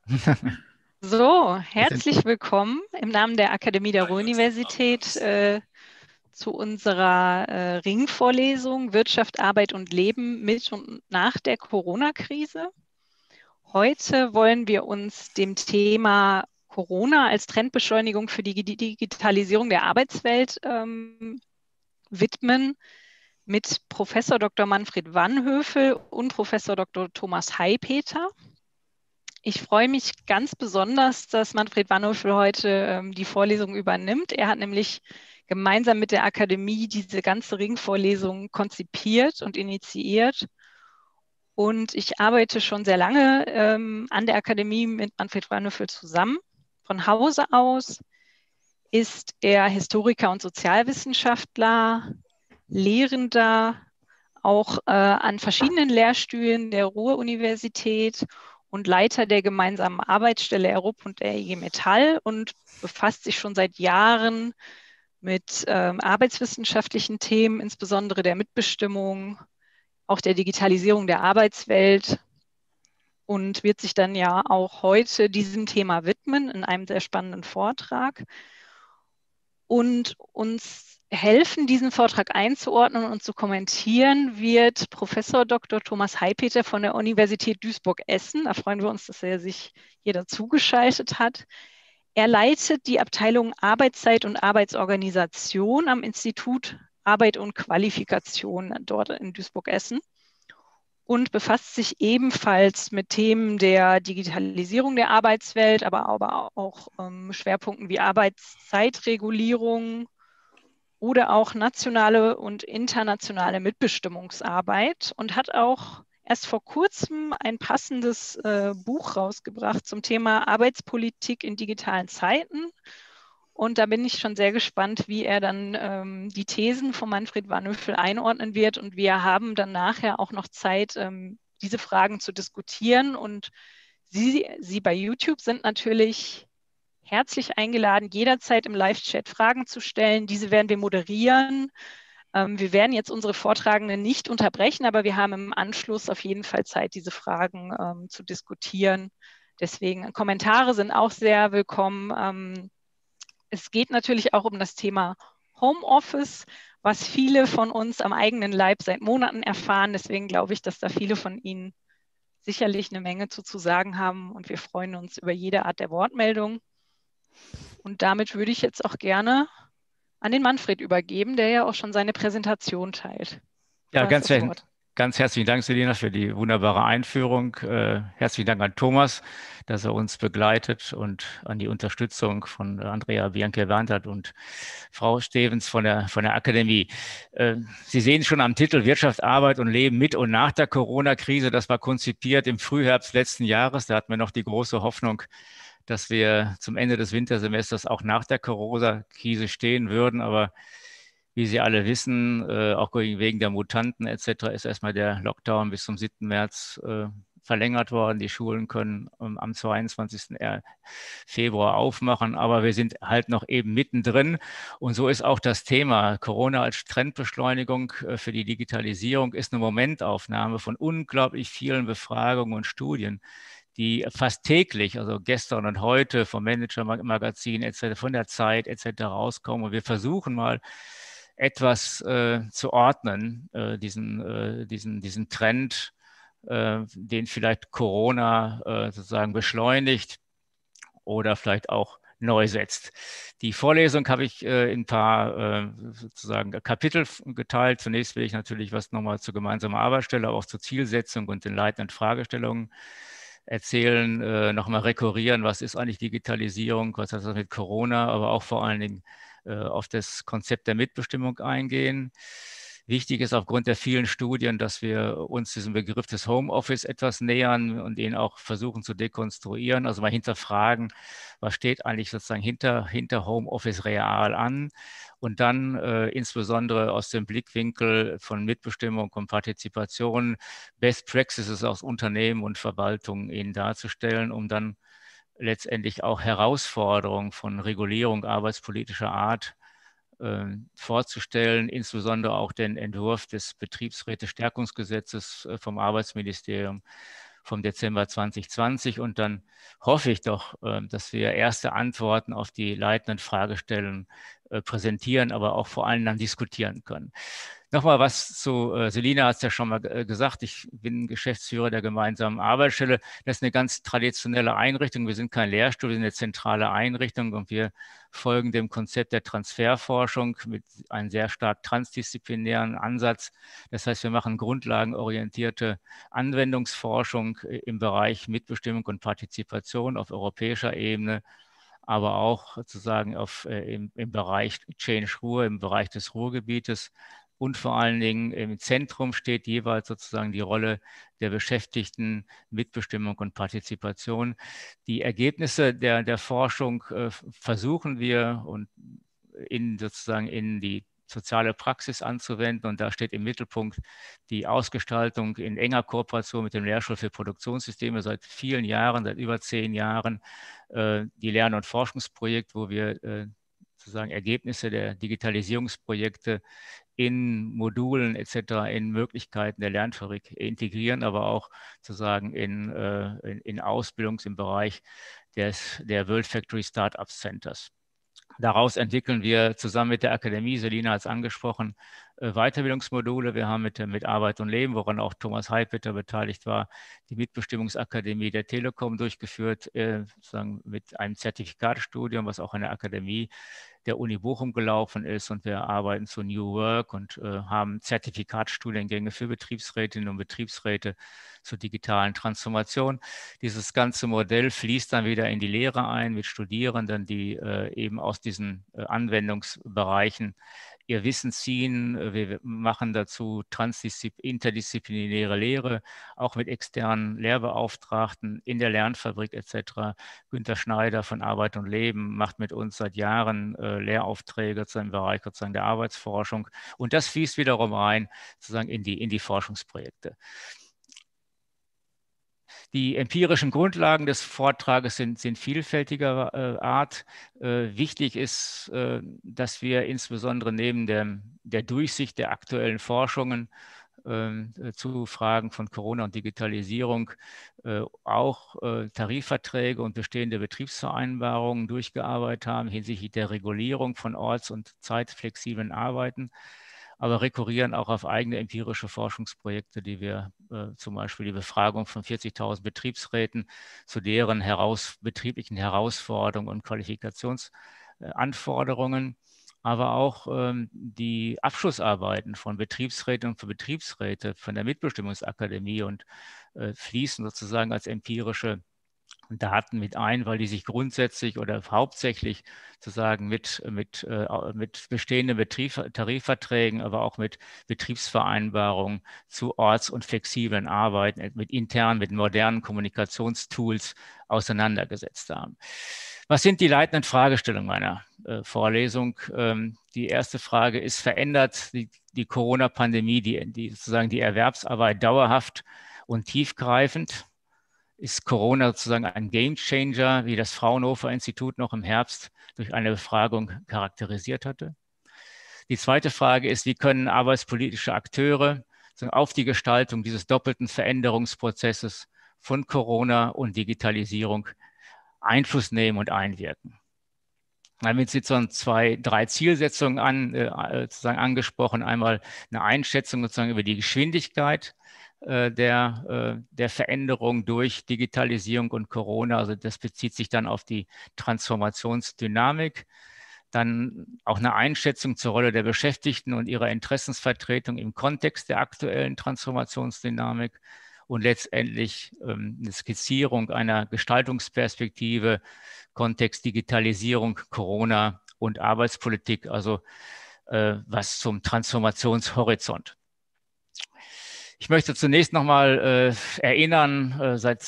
So, Wir sind, herzlich willkommen im Namen der Akademie der Ruhr-Universität zu unserer Ringvorlesung Wirtschaft, Arbeit und Leben mit und nach der Corona-Krise. Heute wollen wir uns dem Thema Corona als Trendbeschleunigung für die Digitalisierung der Arbeitswelt widmen mit Professor Dr. Manfred Vanhövel und Professor Dr. Thomas Heypeter. Ich freue mich ganz besonders, dass Manfred Vanhövel heute die Vorlesung übernimmt. Er hat nämlich gemeinsam mit der Akademie diese ganze Ringvorlesung konzipiert und initiiert. Und ich arbeite schon sehr lange an der Akademie mit Manfred Vanhövel zusammen. Von Hause aus ist er Historiker und Sozialwissenschaftler, Lehrender, auch an verschiedenen Lehrstühlen der Ruhr-Universität und Leiter der gemeinsamen Arbeitsstelle ERUP und der IG Metall und befasst sich schon seit Jahren mit arbeitswissenschaftlichen Themen, insbesondere der Mitbestimmung, auch der Digitalisierung der Arbeitswelt und wird sich dann ja auch heute diesem Thema widmen in einem sehr spannenden Vortrag und uns helfen, diesen Vortrag einzuordnen und zu kommentieren, wird Professor Dr. Thomas Heypeter von der Universität Duisburg-Essen. Da freuen wir uns, dass er sich hier dazugeschaltet hat. Er leitet die Abteilung Arbeitszeit und Arbeitsorganisation am Institut Arbeit und Qualifikation dort in Duisburg-Essen und befasst sich ebenfalls mit Themen der Digitalisierung der Arbeitswelt, aber auch Schwerpunkten wie Arbeitszeitregulierung oder auch nationale und internationale Mitbestimmungsarbeit und hat auch erst vor kurzem ein passendes Buch rausgebracht zum Thema Arbeitspolitik in digitalen Zeiten. Und da bin ich schon sehr gespannt, wie er dann die Thesen von Manfred Vanhövel einordnen wird. Und wir haben dann nachher auch noch Zeit, diese Fragen zu diskutieren. Und Sie bei YouTube sind natürlich herzlich eingeladen, jederzeit im Live-Chat Fragen zu stellen. Diese werden wir moderieren. Wir werden jetzt unsere Vortragenden nicht unterbrechen, aber wir haben im Anschluss auf jeden Fall Zeit, diese Fragen zu diskutieren. Deswegen Kommentare sind auch sehr willkommen. Es geht natürlich auch um das Thema Homeoffice, was viele von uns am eigenen Leib seit Monaten erfahren. Deswegen glaube ich, dass da viele von Ihnen sicherlich eine Menge zu sagen haben und wir freuen uns über jede Art der Wortmeldung. Und damit würde ich jetzt auch gerne an den Manfred übergeben, der ja auch schon seine Präsentation teilt. Du ja, hast das Wort. ganz herzlichen Dank, Selina, für die wunderbare Einführung. Herzlichen Dank an Thomas, dass er uns begleitet und an die Unterstützung von Andrea Bianca-Wernert und Frau Stevens von der Akademie. Sie sehen schon am Titel Wirtschaft, Arbeit und Leben mit und nach der Corona-Krise. Das war konzipiert im Frühherbst letzten Jahres. Da hatten wir noch die große Hoffnung, dass wir zum Ende des Wintersemesters auch nach der Corona-Krise stehen würden. Aber wie Sie alle wissen, auch wegen der Mutanten etc. ist erstmal der Lockdown bis zum 7. März verlängert worden. Die Schulen können am 22. Februar aufmachen, aber wir sind halt noch eben mittendrin. Und so ist auch das Thema Corona als Trendbeschleunigung für die Digitalisierung ist eine Momentaufnahme von unglaublich vielen Befragungen und Studien, die fast täglich, also gestern und heute vom Manager-Magazin etc., von der Zeit etc. rauskommen. Und wir versuchen mal etwas zu ordnen, diesen Trend, den vielleicht Corona sozusagen beschleunigt oder vielleicht auch neu setzt. Die Vorlesung habe ich in ein paar sozusagen Kapitel geteilt. Zunächst will ich natürlich was nochmal zur gemeinsamen Arbeitsstelle, aber auch zur Zielsetzung und den leitenden Fragestellungen erzählen, nochmal rekurrieren, was ist eigentlich Digitalisierung, was hat das mit Corona, aber auch vor allen Dingen auf das Konzept der Mitbestimmung eingehen. Wichtig ist aufgrund der vielen Studien, dass wir uns diesem Begriff des Homeoffice etwas nähern und den auch versuchen zu dekonstruieren, also mal hinterfragen, was steht eigentlich sozusagen hinter Homeoffice real an und dann insbesondere aus dem Blickwinkel von Mitbestimmung und Partizipation Best Practices aus Unternehmen und Verwaltungen Ihnen darzustellen, um dann letztendlich auch Herausforderungen von Regulierung arbeitspolitischer Art vorzustellen, insbesondere auch den Entwurf des Betriebsräte-Stärkungsgesetzes vom Arbeitsministerium vom Dezember 2020. Und dann hoffe ich doch, dass wir erste Antworten auf die leitenden Fragestellungen präsentieren, aber auch vor allem dann diskutieren können. Nochmal was zu Selina hat es ja schon mal gesagt. Ich bin Geschäftsführer der gemeinsamen Arbeitsstelle. Das ist eine ganz traditionelle Einrichtung. Wir sind kein Lehrstuhl, wir sind eine zentrale Einrichtung und wir folgen dem Konzept der Transferforschung mit einem sehr stark transdisziplinären Ansatz. Das heißt, wir machen grundlagenorientierte Anwendungsforschung im Bereich Mitbestimmung und Partizipation auf europäischer Ebene, aber auch sozusagen im Bereich Change Ruhr, im Bereich des Ruhrgebietes. Und vor allen Dingen im Zentrum steht jeweils sozusagen die Rolle der Beschäftigten, Mitbestimmung und Partizipation. Die Ergebnisse der Forschung versuchen wir sozusagen in die soziale Praxis anzuwenden. Und da steht im Mittelpunkt die Ausgestaltung in enger Kooperation mit dem Lehrstuhl für Produktionssysteme seit vielen Jahren, seit über 10 Jahren, die Lern- und Forschungsprojekt, wo wir sozusagen Ergebnisse der Digitalisierungsprojekte in Modulen etc., in Möglichkeiten der Lernfabrik integrieren, aber auch sozusagen in Ausbildungs- im Bereich der World Factory Startup Centers. Daraus entwickeln wir zusammen mit der Akademie, Selina hat es angesprochen, Weiterbildungsmodule. Wir haben mit Arbeit und Leben, woran auch Thomas Heilpeter beteiligt war, die Mitbestimmungsakademie der Telekom durchgeführt, sozusagen mit einem Zertifikatstudium, was auch an der Akademie der Uni Bochum gelaufen ist. Und wir arbeiten zu New Work und haben Zertifikatstudiengänge für Betriebsrätinnen und Betriebsräte zur digitalen Transformation. Dieses ganze Modell fließt dann wieder in die Lehre ein mit Studierenden, die eben aus diesen Anwendungsbereichen ihr Wissen ziehen. Wir machen dazu interdisziplinäre Lehre, auch mit externen Lehrbeauftragten in der Lernfabrik etc. Günter Schneider von Arbeit und Leben macht mit uns seit Jahren Lehraufträge zu einem Bereich sozusagen der Arbeitsforschung. Und das fließt wiederum rein sozusagen in die Forschungsprojekte. Die empirischen Grundlagen des Vortrages sind vielfältiger Art. Wichtig ist, dass wir insbesondere neben der Durchsicht der aktuellen Forschungen zu Fragen von Corona und Digitalisierung auch Tarifverträge und bestehende Betriebsvereinbarungen durchgearbeitet haben hinsichtlich der Regulierung von orts- und zeitflexiblen Arbeiten, aber rekurrieren auch auf eigene empirische Forschungsprojekte, die wir zum Beispiel die Befragung von 40.000 Betriebsräten zu deren betrieblichen Herausforderungen und Qualifikationsanforderungen, aber auch die Abschlussarbeiten von Betriebsräten und für Betriebsräte von der Mitbestimmungsakademie und fließen sozusagen als empirische Daten mit ein, weil die sich grundsätzlich oder hauptsächlich sozusagen mit bestehenden Tarifverträgen, aber auch mit Betriebsvereinbarungen zu orts- und flexiblen Arbeiten, mit modernen Kommunikationstools auseinandergesetzt haben. Was sind die leitenden Fragestellungen meiner Vorlesung? Die erste Frage ist, verändert die Corona-Pandemie sozusagen die Erwerbsarbeit dauerhaft und tiefgreifend? Ist Corona sozusagen ein Gamechanger, wie das Fraunhofer Institut noch im Herbst durch eine Befragung charakterisiert hatte? Die zweite Frage ist, wie können arbeitspolitische Akteure auf die Gestaltung dieses doppelten Veränderungsprozesses von Corona und Digitalisierung Einfluss nehmen und einwirken? Damit sind so drei Zielsetzungen angesprochen. Einmal eine Einschätzung sozusagen über die Geschwindigkeit der Veränderung durch Digitalisierung und Corona. Also das bezieht sich dann auf die Transformationsdynamik. Dann auch eine Einschätzung zur Rolle der Beschäftigten und ihrer Interessensvertretung im Kontext der aktuellen Transformationsdynamik. Und letztendlich eine Skizzierung einer Gestaltungsperspektive, Kontext Digitalisierung, Corona und Arbeitspolitik, also was zum Transformationshorizont. Ich möchte zunächst nochmal erinnern, seit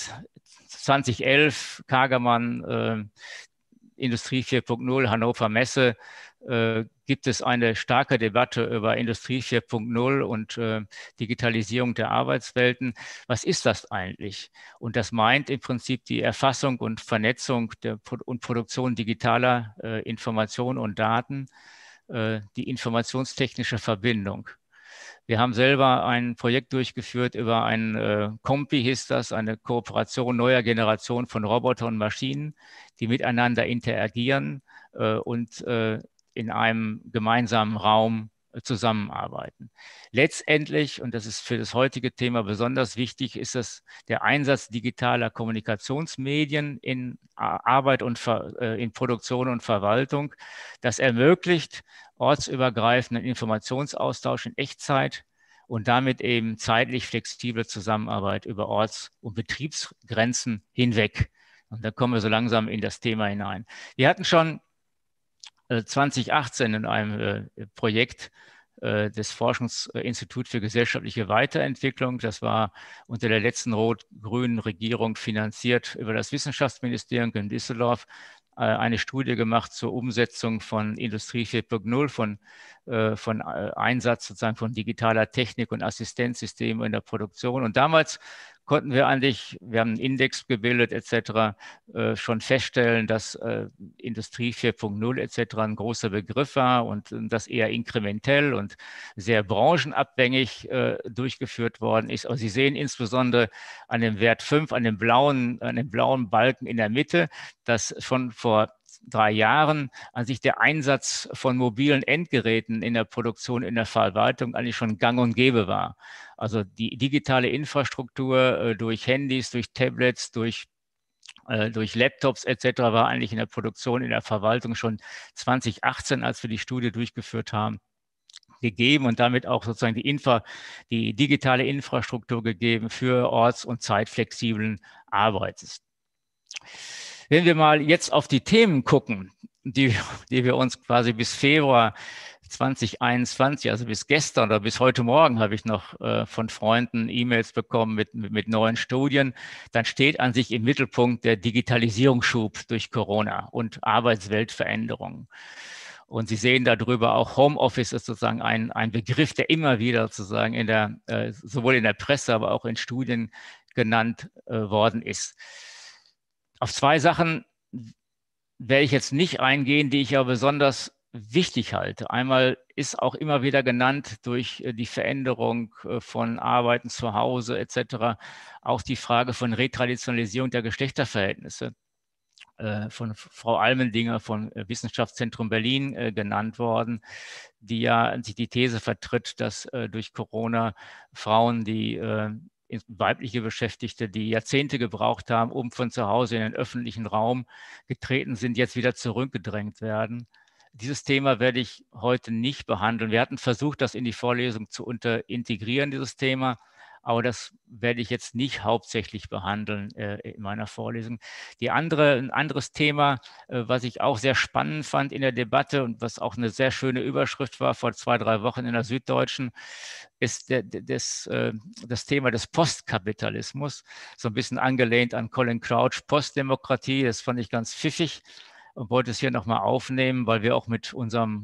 2011 Kagermann, Industrie 4.0, Hannover Messe, gibt es eine starke Debatte über Industrie 4.0 und Digitalisierung der Arbeitswelten. Was ist das eigentlich? Und das meint im Prinzip die Erfassung und Vernetzung und Produktion digitaler Informationen und Daten, die informationstechnische Verbindung. Wir haben selber ein Projekt durchgeführt über ein Compi, hieß das, eine Kooperation neuer Generation von Robotern und Maschinen, die miteinander interagieren und in einem gemeinsamen Raum zusammenarbeiten. Letztendlich, und das ist für das heutige Thema besonders wichtig, ist es der Einsatz digitaler Kommunikationsmedien in Arbeit und in Produktion und Verwaltung. Das ermöglicht ortsübergreifenden Informationsaustausch in Echtzeit und damit eben zeitlich flexible Zusammenarbeit über Orts- und Betriebsgrenzen hinweg. Und da kommen wir so langsam in das Thema hinein. Wir hatten schon 2018 in einem Projekt des Forschungsinstituts für gesellschaftliche Weiterentwicklung. Das war unter der letzten rot-grünen Regierung finanziert über das Wissenschaftsministerium in Düsseldorf, eine Studie gemacht zur Umsetzung von Industrie 4.0, von Einsatz sozusagen von digitaler Technik und Assistenzsystemen in der Produktion. Und damals konnten wir eigentlich, wir haben einen Index gebildet etc., schon feststellen, dass Industrie 4.0 etc. ein großer Begriff war und das eher inkrementell und sehr branchenabhängig durchgeführt worden ist. Aber Sie sehen insbesondere an dem Wert 5, an dem blauen Balken in der Mitte, dass schon vor 3 Jahren an sich der Einsatz von mobilen Endgeräten in der Produktion, in der Verwaltung eigentlich schon gang und gäbe war. Also die digitale Infrastruktur durch Handys, durch Tablets, durch Laptops etc. war eigentlich in der Produktion, in der Verwaltung schon 2018, als wir die Studie durchgeführt haben, gegeben und damit auch sozusagen die digitale Infrastruktur gegeben für orts- und zeitflexiblen Arbeits. Wenn wir mal jetzt auf die Themen gucken, die wir uns quasi bis Februar 2021, also bis gestern oder bis heute Morgen habe ich noch von Freunden E-Mails bekommen mit neuen Studien, dann steht an sich im Mittelpunkt der Digitalisierungsschub durch Corona und Arbeitsweltveränderungen. Und Sie sehen darüber auch, Homeoffice ist sozusagen ein Begriff, der immer wieder sozusagen sowohl in der Presse, aber auch in Studien genannt worden ist. Auf 2 Sachen werde ich jetzt nicht eingehen, die ich aber besonders wichtig halte. Einmal ist auch immer wieder genannt durch die Veränderung von Arbeiten zu Hause etc. auch die Frage von Retraditionalisierung der Geschlechterverhältnisse von Frau Almendinger vom Wissenschaftszentrum Berlin genannt worden, die ja die These vertritt, dass durch Corona Frauen, die weibliche Beschäftigte, die Jahrzehnte gebraucht haben, um von zu Hause in den öffentlichen Raum getreten sind, jetzt wieder zurückgedrängt werden. Dieses Thema werde ich heute nicht behandeln. Wir hatten versucht, das in die Vorlesung zu integrieren, dieses Thema, aber das werde ich jetzt nicht hauptsächlich behandeln in meiner Vorlesung. Ein anderes Thema, was ich auch sehr spannend fand in der Debatte und was auch eine sehr schöne Überschrift war vor 2, 3 Wochen in der Süddeutschen, ist das Thema des Postkapitalismus, so ein bisschen angelehnt an Colin Crouch, Postdemokratie. Das fand ich ganz pfiffig und wollte es hier nochmal aufnehmen, weil wir auch mit unserem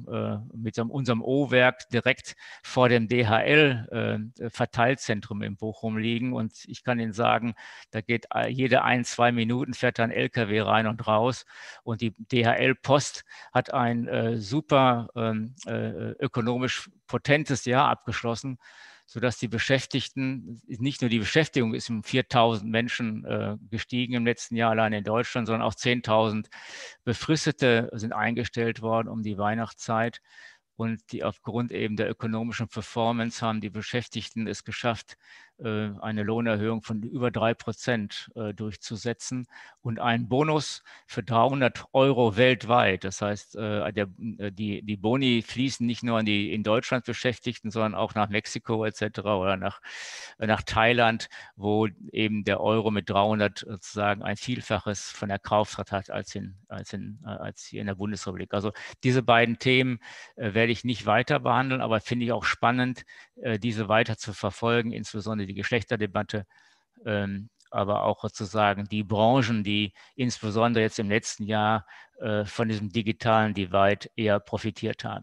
O-Werk direkt vor dem DHL-Verteilzentrum in Bochum liegen. Und ich kann Ihnen sagen, da geht jede 1, 2 Minuten fährt da ein LKW rein und raus. Und die DHL-Post hat ein super ökonomisch potentes Jahr abgeschlossen, sodass die Beschäftigten, nicht nur die Beschäftigung ist um 4.000 Menschen gestiegen im letzten Jahr allein in Deutschland, sondern auch 10.000 Befristete sind eingestellt worden um die Weihnachtszeit. Und die aufgrund eben der ökonomischen Performance haben die Beschäftigten es geschafft, eine Lohnerhöhung von über 3% durchzusetzen und einen Bonus für 300 € weltweit. Das heißt, die Boni fließen nicht nur an die in Deutschland Beschäftigten, sondern auch nach Mexiko etc. oder nach Thailand, wo eben der Euro mit 300 sozusagen ein Vielfaches von der Kaufkraft hat als hier in der Bundesrepublik. Also diese beiden Themen werde ich nicht weiter behandeln, aber finde ich auch spannend, diese weiter zu verfolgen, insbesondere die Geschlechterdebatte, aber auch sozusagen die Branchen, die insbesondere jetzt im letzten Jahr von diesem digitalen Divide eher profitiert haben.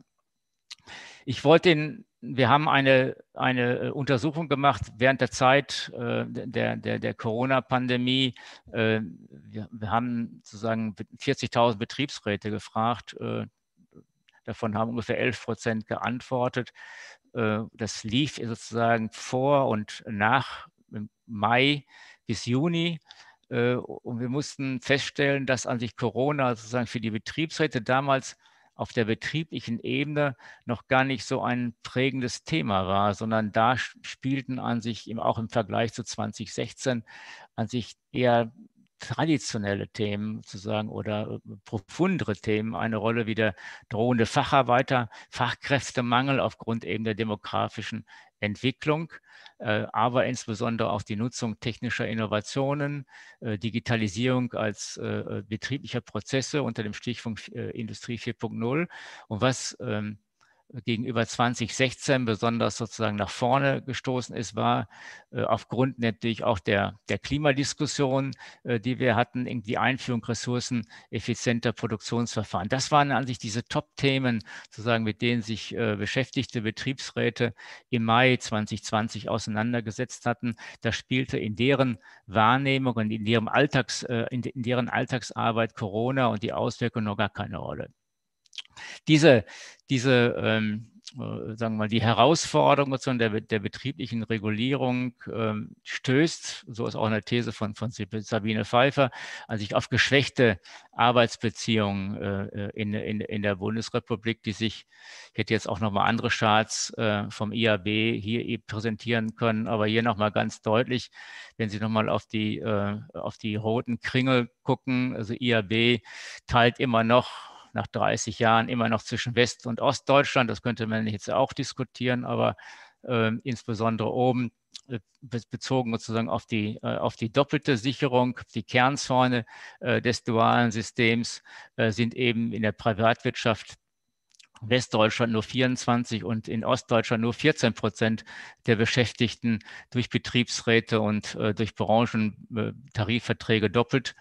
Wir haben eine Untersuchung gemacht während der Zeit der Corona-Pandemie. Wir haben sozusagen 40.000 Betriebsräte gefragt, Davon haben ungefähr 11% geantwortet. Das lief sozusagen vor und nach Mai bis Juni. Und wir mussten feststellen, dass an sich Corona sozusagen für die Betriebsräte damals auf der betrieblichen Ebene noch gar nicht so ein prägendes Thema war, sondern da spielten an sich auch im Vergleich zu 2016 an sich eher traditionelle Themen sozusagen oder profundere Themen eine Rolle, wie der drohende Fachkräftemangel aufgrund eben der demografischen Entwicklung, aber insbesondere auch die Nutzung technischer Innovationen, Digitalisierung als betrieblicher Prozesse unter dem Stichwort Industrie 4.0. Und was gegenüber 2016 besonders sozusagen nach vorne gestoßen ist, war aufgrund natürlich auch der Klimadiskussion, die wir hatten, die Einführung ressourceneffizienter Produktionsverfahren. Das waren an sich diese Top-Themen, sozusagen, mit denen sich beschäftigte Betriebsräte im Mai 2020 auseinandergesetzt hatten. Das spielte in deren Wahrnehmung und in deren Alltagsarbeit Corona und die Auswirkungen noch gar keine Rolle. Diese sagen wir mal, die Herausforderung der betrieblichen Regulierung stößt, so ist auch eine These von Sabine Pfeiffer, an sich auf geschwächte Arbeitsbeziehungen in der Bundesrepublik, die sich, ich hätte jetzt auch nochmal andere Charts vom IAB hier präsentieren können, aber hier nochmal ganz deutlich, wenn Sie nochmal auf die roten Kringel gucken, also IAB teilt immer noch nach 30 Jahren immer noch zwischen West- und Ostdeutschland. Das könnte man jetzt auch diskutieren, aber insbesondere oben bezogen sozusagen auf die doppelte Sicherung, die Kernzäune des dualen Systems sind eben in der Privatwirtschaft Westdeutschland nur 24 und in Ostdeutschland nur 14% der Beschäftigten durch Betriebsräte und durch Branchentarifverträge doppelt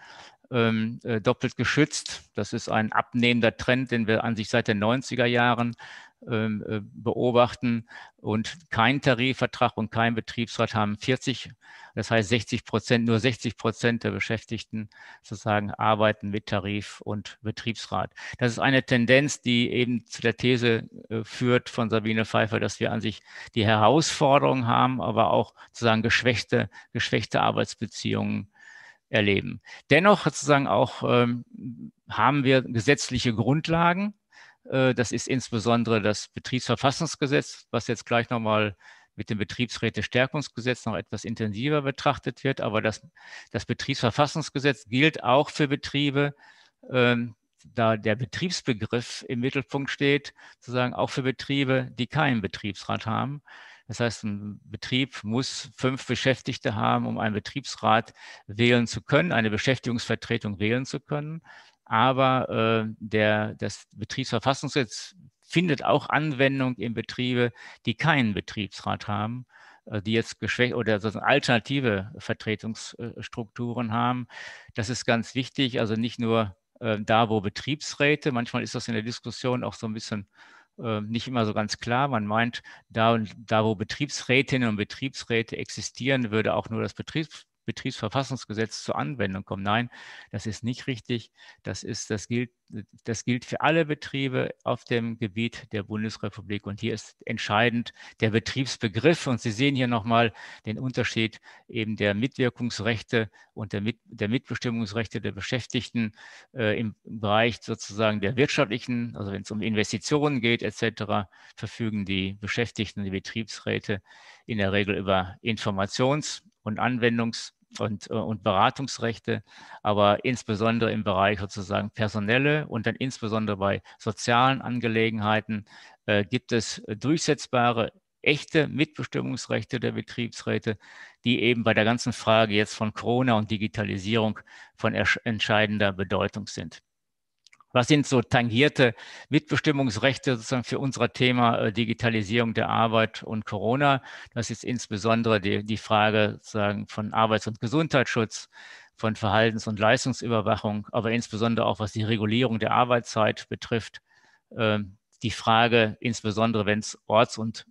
geschützt. Das ist ein abnehmender Trend, den wir an sich seit den 90er Jahren beobachten. Und kein Tarifvertrag und kein Betriebsrat haben 40, das heißt 60%, nur 60% der Beschäftigten sozusagen arbeiten mit Tarif und Betriebsrat. Das ist eine Tendenz, die eben zu der These führt von Sabine Pfeiffer, dass wir an sich die Herausforderungen haben, aber auch sozusagen geschwächte Arbeitsbeziehungen erleben. Dennoch sozusagen auch haben wir gesetzliche Grundlagen. Das ist insbesondere das Betriebsverfassungsgesetz, was jetzt gleich nochmal mit dem Betriebsrätestärkungsgesetz noch etwas intensiver betrachtet wird. Aber das Betriebsverfassungsgesetz gilt auch für Betriebe, da der Betriebsbegriff im Mittelpunkt steht, sozusagen auch für Betriebe, die keinen Betriebsrat haben. Das heißt, ein Betrieb muss 5 Beschäftigte haben, um einen Betriebsrat wählen zu können, eine Beschäftigungsvertretung wählen zu können. Aber das Betriebsverfassungsgesetz findet auch Anwendung in Betriebe, die keinen Betriebsrat haben, die jetzt geschwächt oder sozusagen alternative Vertretungsstrukturen haben. Das ist ganz wichtig, also nicht nur da, wo Betriebsräte, manchmal ist das in der Diskussion auch so ein bisschen nicht immer so ganz klar. Man meint, da, wo Betriebsrätinnen und Betriebsräte existieren, würde auch nur das Betriebsverfassungsgesetz zur Anwendung kommen. Nein, das ist nicht richtig. Das gilt für alle Betriebe auf dem Gebiet der Bundesrepublik. Und hier ist entscheidend der Betriebsbegriff. Und Sie sehen hier nochmal den Unterschied eben der Mitwirkungsrechte und der Mitbestimmungsrechte der Beschäftigten im Bereich sozusagen der wirtschaftlichen, also wenn es um Investitionen geht etc., verfügen die Beschäftigten und die Betriebsräte in der Regel über Informations- und Anwendungs- und Beratungsrechte, aber insbesondere im Bereich sozusagen personelle und dann insbesondere bei sozialen Angelegenheiten gibt es durchsetzbare echte Mitbestimmungsrechte der Betriebsräte, die eben bei der ganzen Frage jetzt von Corona und Digitalisierung von entscheidender Bedeutung sind. Was sind so tangierte Mitbestimmungsrechte sozusagen für unser Thema Digitalisierung der Arbeit und Corona? Das ist insbesondere die Frage sozusagen von Arbeits- und Gesundheitsschutz, von Verhaltens- und Leistungsüberwachung, aber insbesondere auch was die Regulierung der Arbeitszeit betrifft. Die Frage, insbesondere wenn es orts- und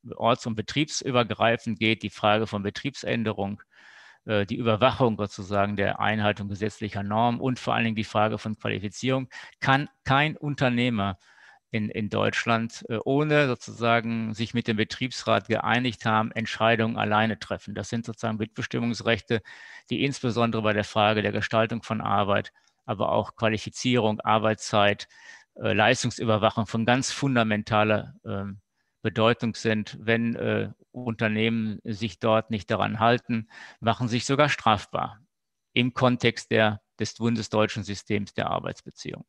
betriebsübergreifend geht, die Frage von Betriebsänderung, die Überwachung sozusagen der Einhaltung gesetzlicher Normen und vor allen Dingen die Frage von Qualifizierung, kann kein Unternehmer in Deutschland, ohne sozusagen sich mit dem Betriebsrat geeinigt haben, Entscheidungen alleine treffen. Das sind sozusagen Mitbestimmungsrechte, die insbesondere bei der Frage der Gestaltung von Arbeit, aber auch Qualifizierung, Arbeitszeit, Leistungsüberwachung von ganz fundamentaler Bedeutung sind. Wenn Unternehmen sich dort nicht daran halten, machen sich sogar strafbar im Kontext des bundesdeutschen Systems der Arbeitsbeziehung.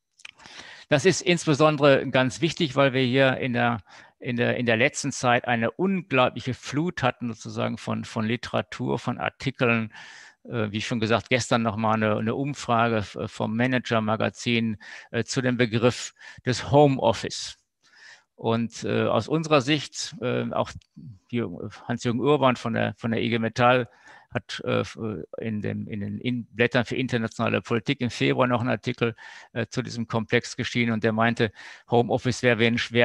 Das ist insbesondere ganz wichtig, weil wir hier in der letzten Zeit eine unglaubliche Flut hatten, sozusagen von Literatur, von Artikeln. Wie schon gesagt, gestern nochmal eine Umfrage vom Manager-Magazin zu dem Begriff des Homeoffice. Und aus unserer Sicht, auch Hans-Jürgen Urban von der IG Metall hat in den Blättern für internationale Politik im Februar noch einen Artikel zu diesem Komplex geschrieben und der meinte, Homeoffice wäre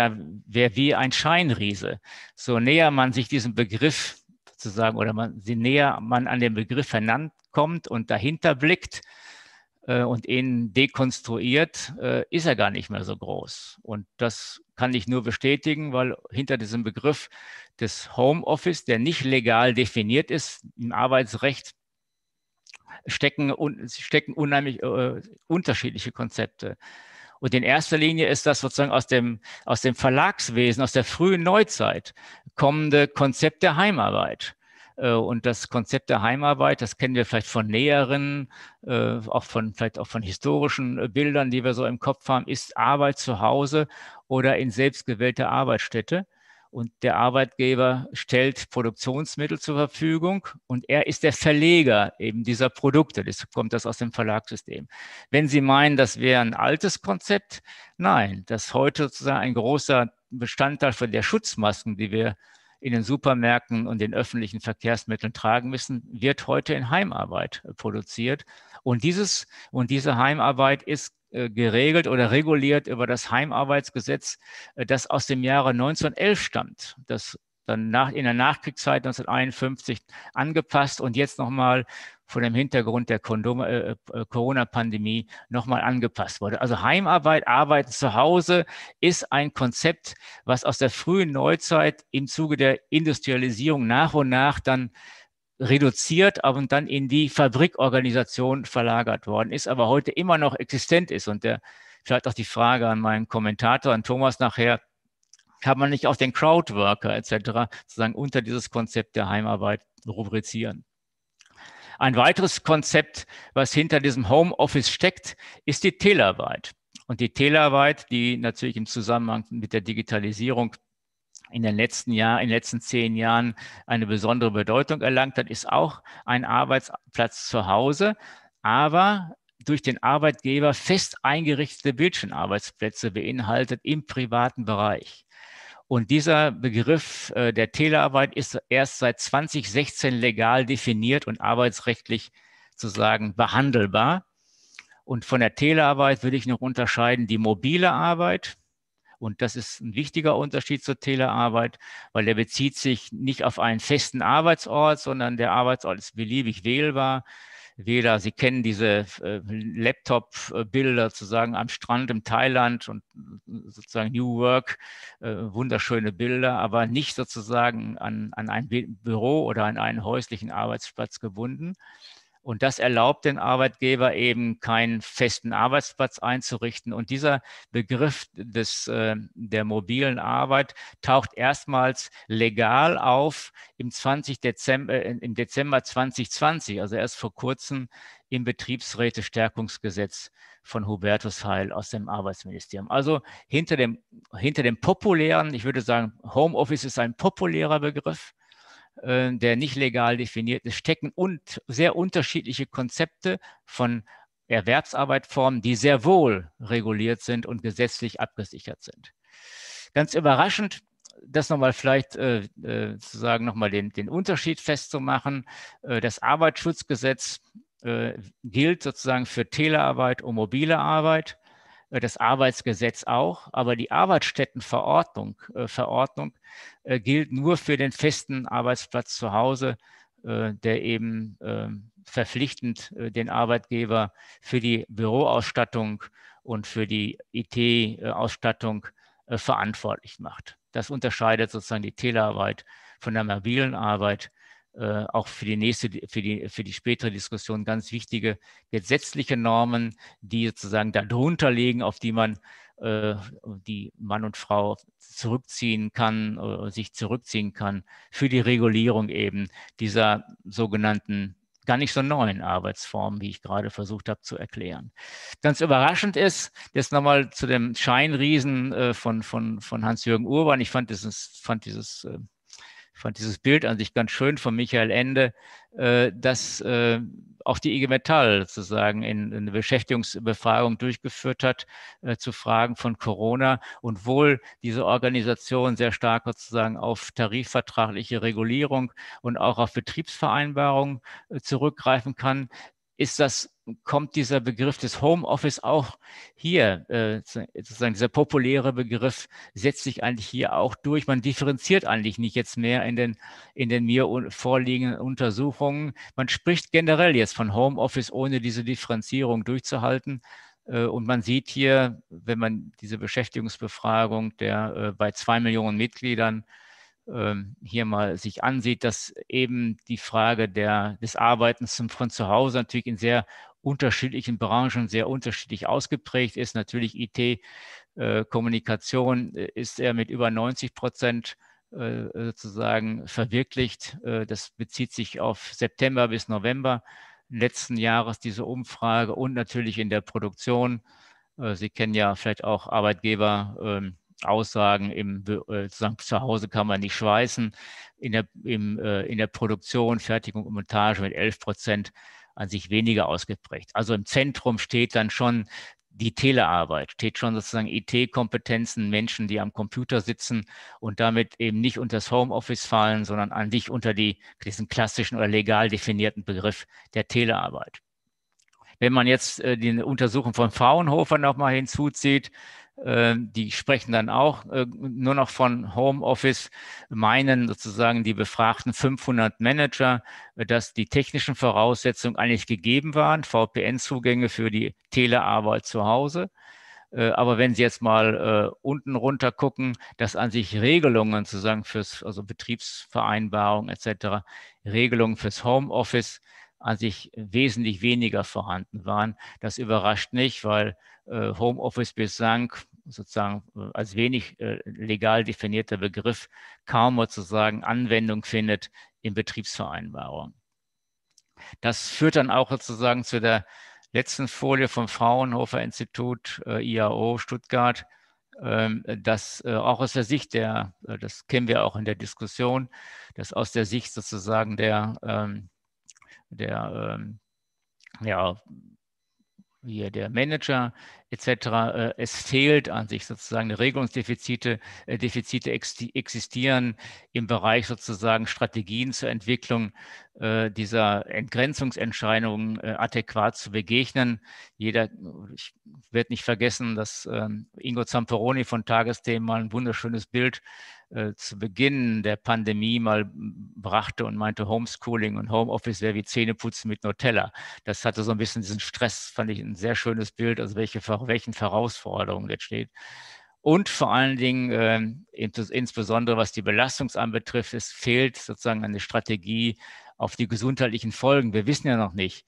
wie ein Scheinriese. So näher man sich diesem Begriff sozusagen oder je näher man an den Begriff herankommt und dahinter blickt, und ihn dekonstruiert, ist er gar nicht mehr so groß. Und das kann ich nur bestätigen, weil hinter diesem Begriff des Homeoffice, der nicht legal definiert ist im Arbeitsrecht, stecken unheimlich unterschiedliche Konzepte. Und in erster Linie ist das sozusagen aus dem Verlagswesen, aus der frühen Neuzeit kommende Konzept der Heimarbeit. Und das Konzept der Heimarbeit, das kennen wir vielleicht von näheren, vielleicht auch von historischen Bildern, die wir so im Kopf haben, ist Arbeit zu Hause oder in selbstgewählter Arbeitsstätte. Und der Arbeitgeber stellt Produktionsmittel zur Verfügung und er ist der Verleger eben dieser Produkte. Das kommt das aus dem Verlagssystem. Wenn Sie meinen, das wäre ein altes Konzept, nein, das ist heute sozusagen ein großer Bestandteil von der Schutzmasken, die wir in den Supermärkten und den öffentlichen Verkehrsmitteln tragen müssen, wird heute in Heimarbeit produziert. Und diese Heimarbeit ist geregelt oder reguliert über das Heimarbeitsgesetz, das aus dem Jahre 1911 stammt, das dann in der Nachkriegszeit 1951 angepasst und jetzt nochmal vor dem Hintergrund der Corona-Pandemie nochmal angepasst wurde. Also Heimarbeit, Arbeiten zu Hause ist ein Konzept, was aus der frühen Neuzeit im Zuge der Industrialisierung nach und nach dann reduziert und dann in die Fabrikorganisation verlagert worden ist, aber heute immer noch existent ist. Und vielleicht auch die Frage an meinen Kommentator, an Thomas nachher, kann man nicht auch den Crowdworker etc. sozusagen unter dieses Konzept der Heimarbeit rubrizieren. Ein weiteres Konzept, was hinter diesem Homeoffice steckt, ist die Telearbeit. Und die Telearbeit, die natürlich im Zusammenhang mit der Digitalisierung in den letzten 10 Jahren eine besondere Bedeutung erlangt hat, ist auch ein Arbeitsplatz zu Hause, aber durch den Arbeitgeber fest eingerichtete Bildschirmarbeitsplätze beinhaltet im privaten Bereich. Und dieser Begriff der Telearbeit ist erst seit 2016 legal definiert und arbeitsrechtlich sozusagen behandelbar. Und von der Telearbeit würde ich noch unterscheiden die mobile Arbeit. Und das ist ein wichtiger Unterschied zur Telearbeit, weil der bezieht sich nicht auf einen festen Arbeitsort, sondern der Arbeitsort ist beliebig wählbar. Sie kennen diese Laptop-Bilder sozusagen am Strand in Thailand und sozusagen New Work, wunderschöne Bilder, aber nicht sozusagen an ein Büro oder an einen häuslichen Arbeitsplatz gebunden. Und das erlaubt den Arbeitgeber eben keinen festen Arbeitsplatz einzurichten. Und dieser Begriff der mobilen Arbeit taucht erstmals legal auf im Dezember 2020, also erst vor kurzem im Betriebsrätestärkungsgesetz von Hubertus Heil aus dem Arbeitsministerium. Also hinter dem populären, ich würde sagen, Homeoffice ist ein populärer Begriff, der nicht legal definiert ist, stecken sehr unterschiedliche Konzepte von Erwerbsarbeitformen, die sehr wohl reguliert sind und gesetzlich abgesichert sind. Ganz überraschend, das nochmal vielleicht sozusagen nochmal den Unterschied festzumachen. Das Arbeitsschutzgesetz gilt sozusagen für Telearbeit und mobile Arbeit. Das Arbeitsgesetz auch, aber die Arbeitsstättenverordnung gilt nur für den festen Arbeitsplatz zu Hause, der eben verpflichtend den Arbeitgeber für die Büroausstattung und für die IT-Ausstattung verantwortlich macht. Das unterscheidet sozusagen die Telearbeit von der mobilen Arbeit. Auch für die spätere Diskussion ganz wichtige gesetzliche Normen, die sozusagen darunter liegen, auf die Mann und Frau zurückziehen kann, sich zurückziehen kann für die Regulierung eben dieser sogenannten gar nicht so neuen Arbeitsformen, wie ich gerade versucht habe zu erklären. Ganz überraschend ist, jetzt nochmal zu dem Scheinriesen von Hans-Jürgen Urban. Ich fand dieses Bild an sich ganz schön von Michael Ende, dass auch die IG Metall sozusagen eine Beschäftigungsbefragung durchgeführt hat zu Fragen von Corona und wohl diese Organisation sehr stark sozusagen auf tarifvertragliche Regulierung und auch auf Betriebsvereinbarungen zurückgreifen kann. Kommt dieser Begriff des Homeoffice auch hier, sozusagen dieser populäre Begriff setzt sich eigentlich hier auch durch. Man differenziert eigentlich nicht jetzt mehr in den mir vorliegenden Untersuchungen. Man spricht generell jetzt von Homeoffice, ohne diese Differenzierung durchzuhalten. Und man sieht hier, wenn man diese Beschäftigungsbefragung bei 2 Millionen Mitgliedern hier mal sich ansieht, dass eben die Frage des Arbeitens von zu Hause natürlich in sehr unterschiedlichen Branchen sehr unterschiedlich ausgeprägt ist. Natürlich IT, Kommunikation ist er mit über 90% sozusagen verwirklicht. Das bezieht sich auf September bis November letzten Jahres, diese Umfrage, und natürlich in der Produktion. Sie kennen ja vielleicht auch Arbeitgeber, Aussagen sozusagen zu Hause kann man nicht schweißen, in der Produktion, Fertigung und Montage mit 11% an sich weniger ausgeprägt. Also im Zentrum steht dann schon die Telearbeit, steht schon sozusagen IT-Kompetenzen, Menschen, die am Computer sitzen und damit eben nicht unter das Homeoffice fallen, sondern an sich unter diesen klassischen oder legal definierten Begriff der Telearbeit. Wenn man jetzt die Untersuchung von Fraunhofer nochmal hinzuzieht, die sprechen dann auch nur noch von Homeoffice, meinen sozusagen die befragten 500 Manager, dass die technischen Voraussetzungen eigentlich gegeben waren, VPN-Zugänge für die Telearbeit zu Hause. Aber wenn Sie jetzt mal unten runter gucken, dass an sich Regelungen sozusagen also Betriebsvereinbarungen etc., Regelungen fürs Homeoffice an sich wesentlich weniger vorhanden waren. Das überrascht nicht, weil Homeoffice bislang sozusagen als wenig legal definierter Begriff kaum sozusagen Anwendung findet in Betriebsvereinbarungen. Das führt dann auch sozusagen zu der letzten Folie vom Fraunhofer Institut IAO Stuttgart, dass auch aus der Sicht das kennen wir auch in der Diskussion, dass aus der Sicht sozusagen der Manager etc. Es fehlt an sich sozusagen Regelungsdefizite, Defizite existieren im Bereich sozusagen Strategien zur Entwicklung dieser Entgrenzungsentscheidungen adäquat zu begegnen. Ich werde nicht vergessen, dass Ingo Zamperoni von Tagesthemen mal ein wunderschönes Bild zu Beginn der Pandemie mal brachte und meinte, Homeschooling und Homeoffice wäre wie Zähneputzen mit Nutella. Das hatte so ein bisschen diesen Stress, fand ich ein sehr schönes Bild, also welchen Herausforderungen jetzt steht. Und vor allen Dingen, insbesondere was die Belastung anbetrifft, es fehlt sozusagen eine Strategie auf die gesundheitlichen Folgen. Wir wissen ja noch nicht,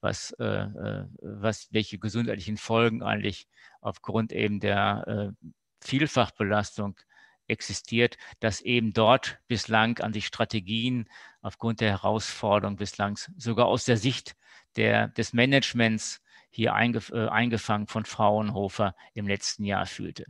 welche gesundheitlichen Folgen eigentlich aufgrund eben der Vielfachbelastung existiert, dass eben dort bislang an die Strategien aufgrund der Herausforderung bislang sogar aus der Sicht des Managements hier eingefangen von Fraunhofer im letzten Jahr fühlte.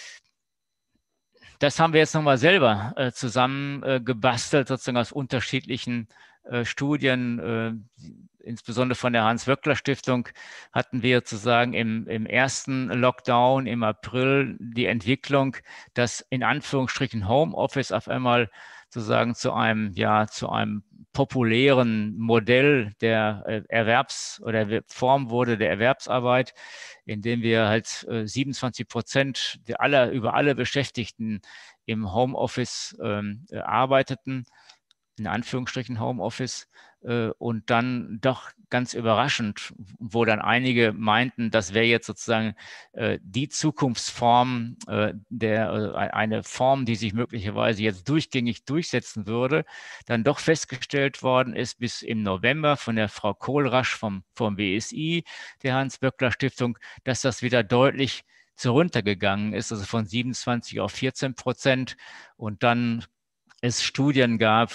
Das haben wir jetzt nochmal selber zusammengebastelt, sozusagen aus unterschiedlichen Studien, insbesondere von der Hans-Wöckler-Stiftung hatten wir sozusagen im ersten Lockdown im April die Entwicklung, dass in Anführungsstrichen Homeoffice auf einmal sozusagen zu einem populären Modell der Form wurde der Erwerbsarbeit, indem wir halt 27% über alle Beschäftigten im Homeoffice arbeiteten, in Anführungsstrichen Homeoffice. Und dann doch ganz überraschend, wo dann einige meinten, das wäre jetzt sozusagen die Zukunftsform, eine Form, die sich möglicherweise jetzt durchgängig durchsetzen würde, dann doch festgestellt worden ist bis im November von der Frau Kohlrasch vom BSI, der Hans-Böckler-Stiftung, dass das wieder deutlich zurückgegangen ist, also von 27 auf 14%. Und dann es Studien gab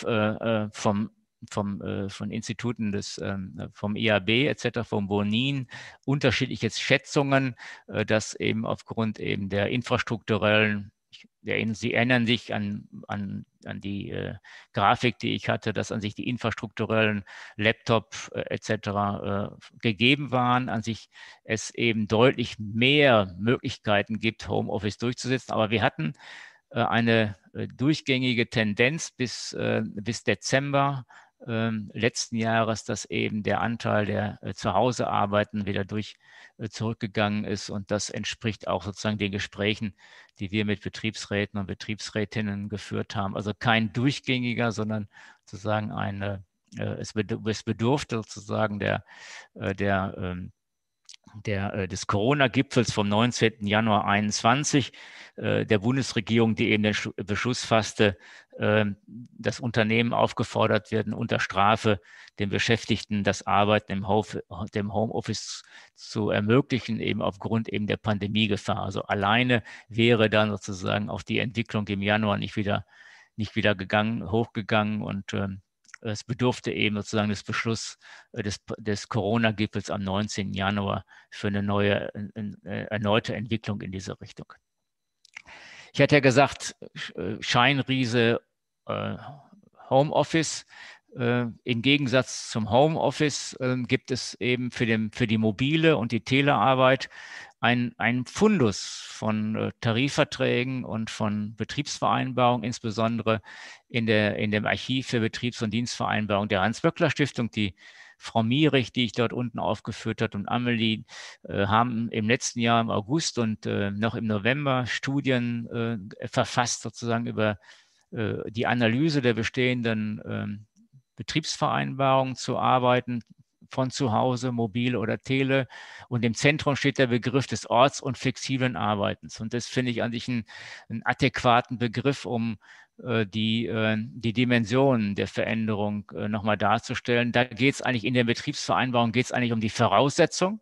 von Instituten vom IAB etc., vom Bonin, unterschiedliche Schätzungen, dass eben aufgrund eben der infrastrukturellen, Sie erinnern sich an die Grafik, die ich hatte, dass an sich die infrastrukturellen Laptop etc. Gegeben waren, an sich es eben deutlich mehr Möglichkeiten gibt, Homeoffice durchzusetzen. Aber wir hatten eine durchgängige Tendenz bis Dezember letzten Jahres, dass eben der Anteil der Zuhause-Arbeiten wieder zurückgegangen ist. Und das entspricht auch sozusagen den Gesprächen, die wir mit Betriebsräten und Betriebsrätinnen geführt haben. Also kein durchgängiger, sondern sozusagen es bedurfte sozusagen des Corona-Gipfels vom 19. Januar 2021 der Bundesregierung, die eben den Beschluss fasste, dass Unternehmen aufgefordert werden, unter Strafe den Beschäftigten das Arbeiten im Homeoffice zu ermöglichen, eben aufgrund eben der Pandemiegefahr. Also alleine wäre dann sozusagen auch die Entwicklung im Januar nicht wieder hochgegangen und es bedurfte eben sozusagen des Beschlusses des Corona-Gipfels am 19. Januar für eine erneute Entwicklung in diese Richtung. Ich hatte ja gesagt, Scheinriese Homeoffice. Im Gegensatz zum Homeoffice gibt es eben für die mobile und die Telearbeit ein Fundus von Tarifverträgen und von Betriebsvereinbarungen, insbesondere in dem Archiv für Betriebs- und Dienstvereinbarungen der Hans-Böckler-Stiftung, die Frau Mierich, die ich dort unten aufgeführt habe, und Amelie haben im letzten Jahr im August und noch im November Studien verfasst, sozusagen über die Analyse der bestehenden Betriebsvereinbarungen zu arbeiten, von zu Hause, mobil oder tele. Und im Zentrum steht der Begriff des orts- und flexiblen Arbeitens. Und das finde ich an sich einen adäquaten Begriff, um die Dimensionen der Veränderung nochmal darzustellen. Da geht es eigentlich in der Betriebsvereinbarung um die Voraussetzung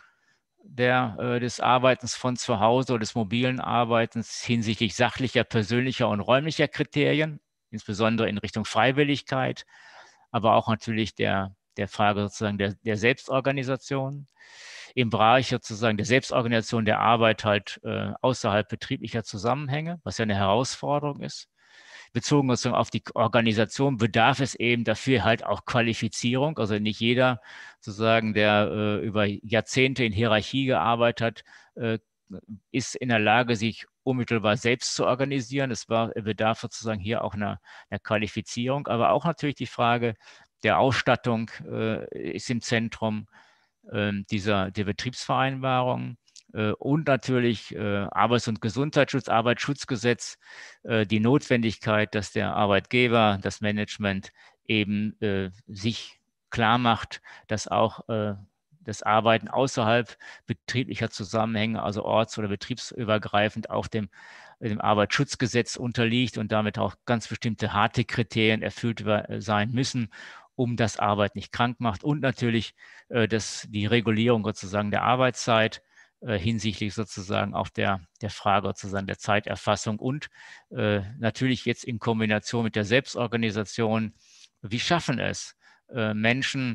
des Arbeitens von zu Hause oder des mobilen Arbeitens hinsichtlich sachlicher, persönlicher und räumlicher Kriterien, insbesondere in Richtung Freiwilligkeit, aber auch natürlich der Frage sozusagen der Selbstorganisation. Im Bereich sozusagen der Selbstorganisation der Arbeit halt außerhalb betrieblicher Zusammenhänge, was ja eine Herausforderung ist. Bezogen sozusagen auf die Organisation bedarf es eben dafür halt auch Qualifizierung. Also nicht jeder sozusagen, der über Jahrzehnte in Hierarchie gearbeitet hat, ist in der Lage, sich unmittelbar selbst zu organisieren. Es bedarf sozusagen hier auch einer Qualifizierung, aber auch natürlich die Frage der Ausstattung ist im Zentrum der Betriebsvereinbarung und natürlich Arbeits- und Gesundheitsschutz, Arbeitsschutzgesetz, die Notwendigkeit, dass der Arbeitgeber, das Management eben sich klar macht, dass auch das Arbeiten außerhalb betrieblicher Zusammenhänge, also orts- oder betriebsübergreifend, auch dem Arbeitsschutzgesetz unterliegt und damit auch ganz bestimmte harte Kriterien erfüllt sein müssen, um das Arbeit nicht krank macht. Und natürlich die Regulierung sozusagen der Arbeitszeit hinsichtlich sozusagen auch der Frage sozusagen der Zeiterfassung und natürlich jetzt in Kombination mit der Selbstorganisation, wie schaffen es Menschen,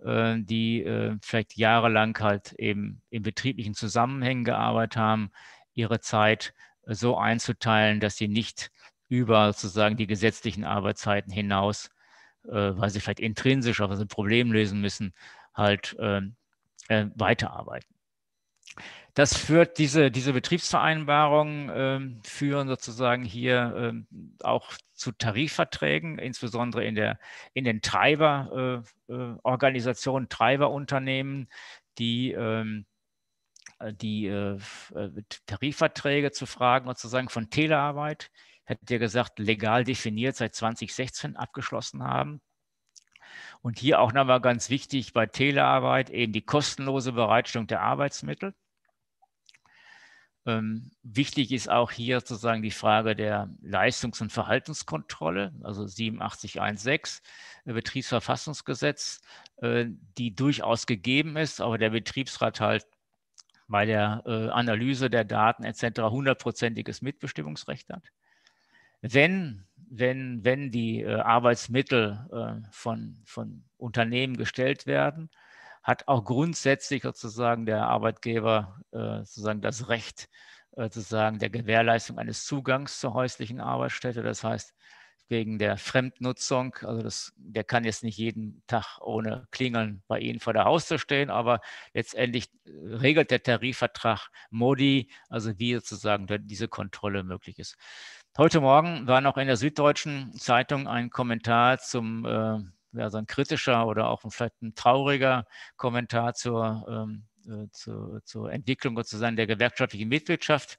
die vielleicht jahrelang halt eben in betrieblichen Zusammenhängen gearbeitet haben, ihre Zeit so einzuteilen, dass sie nicht über sozusagen die gesetzlichen Arbeitszeiten hinaus, weil sie vielleicht intrinsisch auch ein Problem lösen müssen, halt weiterarbeiten. Das führt, diese Betriebsvereinbarungen führen sozusagen hier auch zu Tarifverträgen, insbesondere in den Treiberorganisationen, Treiberunternehmen, die Tarifverträge zu Fragen sozusagen von Telearbeit, hätte ja gesagt, legal definiert seit 2016 abgeschlossen haben. Und hier auch nochmal ganz wichtig bei Telearbeit eben die kostenlose Bereitstellung der Arbeitsmittel. Wichtig ist auch hier sozusagen die Frage der Leistungs- und Verhaltenskontrolle, also 8716 Betriebsverfassungsgesetz, die durchaus gegeben ist, aber der Betriebsrat halt bei der Analyse der Daten etc. 100%iges Mitbestimmungsrecht hat. Wenn die Arbeitsmittel von Unternehmen gestellt werden, hat auch grundsätzlich sozusagen der Arbeitgeber sozusagen das Recht sozusagen der Gewährleistung eines Zugangs zur häuslichen Arbeitsstätte. Das heißt, wegen der Fremdnutzung, also der kann jetzt nicht jeden Tag ohne Klingeln bei Ihnen vor der Haustür stehen, aber letztendlich regelt der Tarifvertrag Modi, also wie sozusagen diese Kontrolle möglich ist. Heute Morgen war noch in der Süddeutschen Zeitung ein Kommentar zum ja, so ein kritischer oder auch vielleicht ein trauriger Kommentar zur Entwicklung sozusagen der gewerkschaftlichen Mitgliedschaft,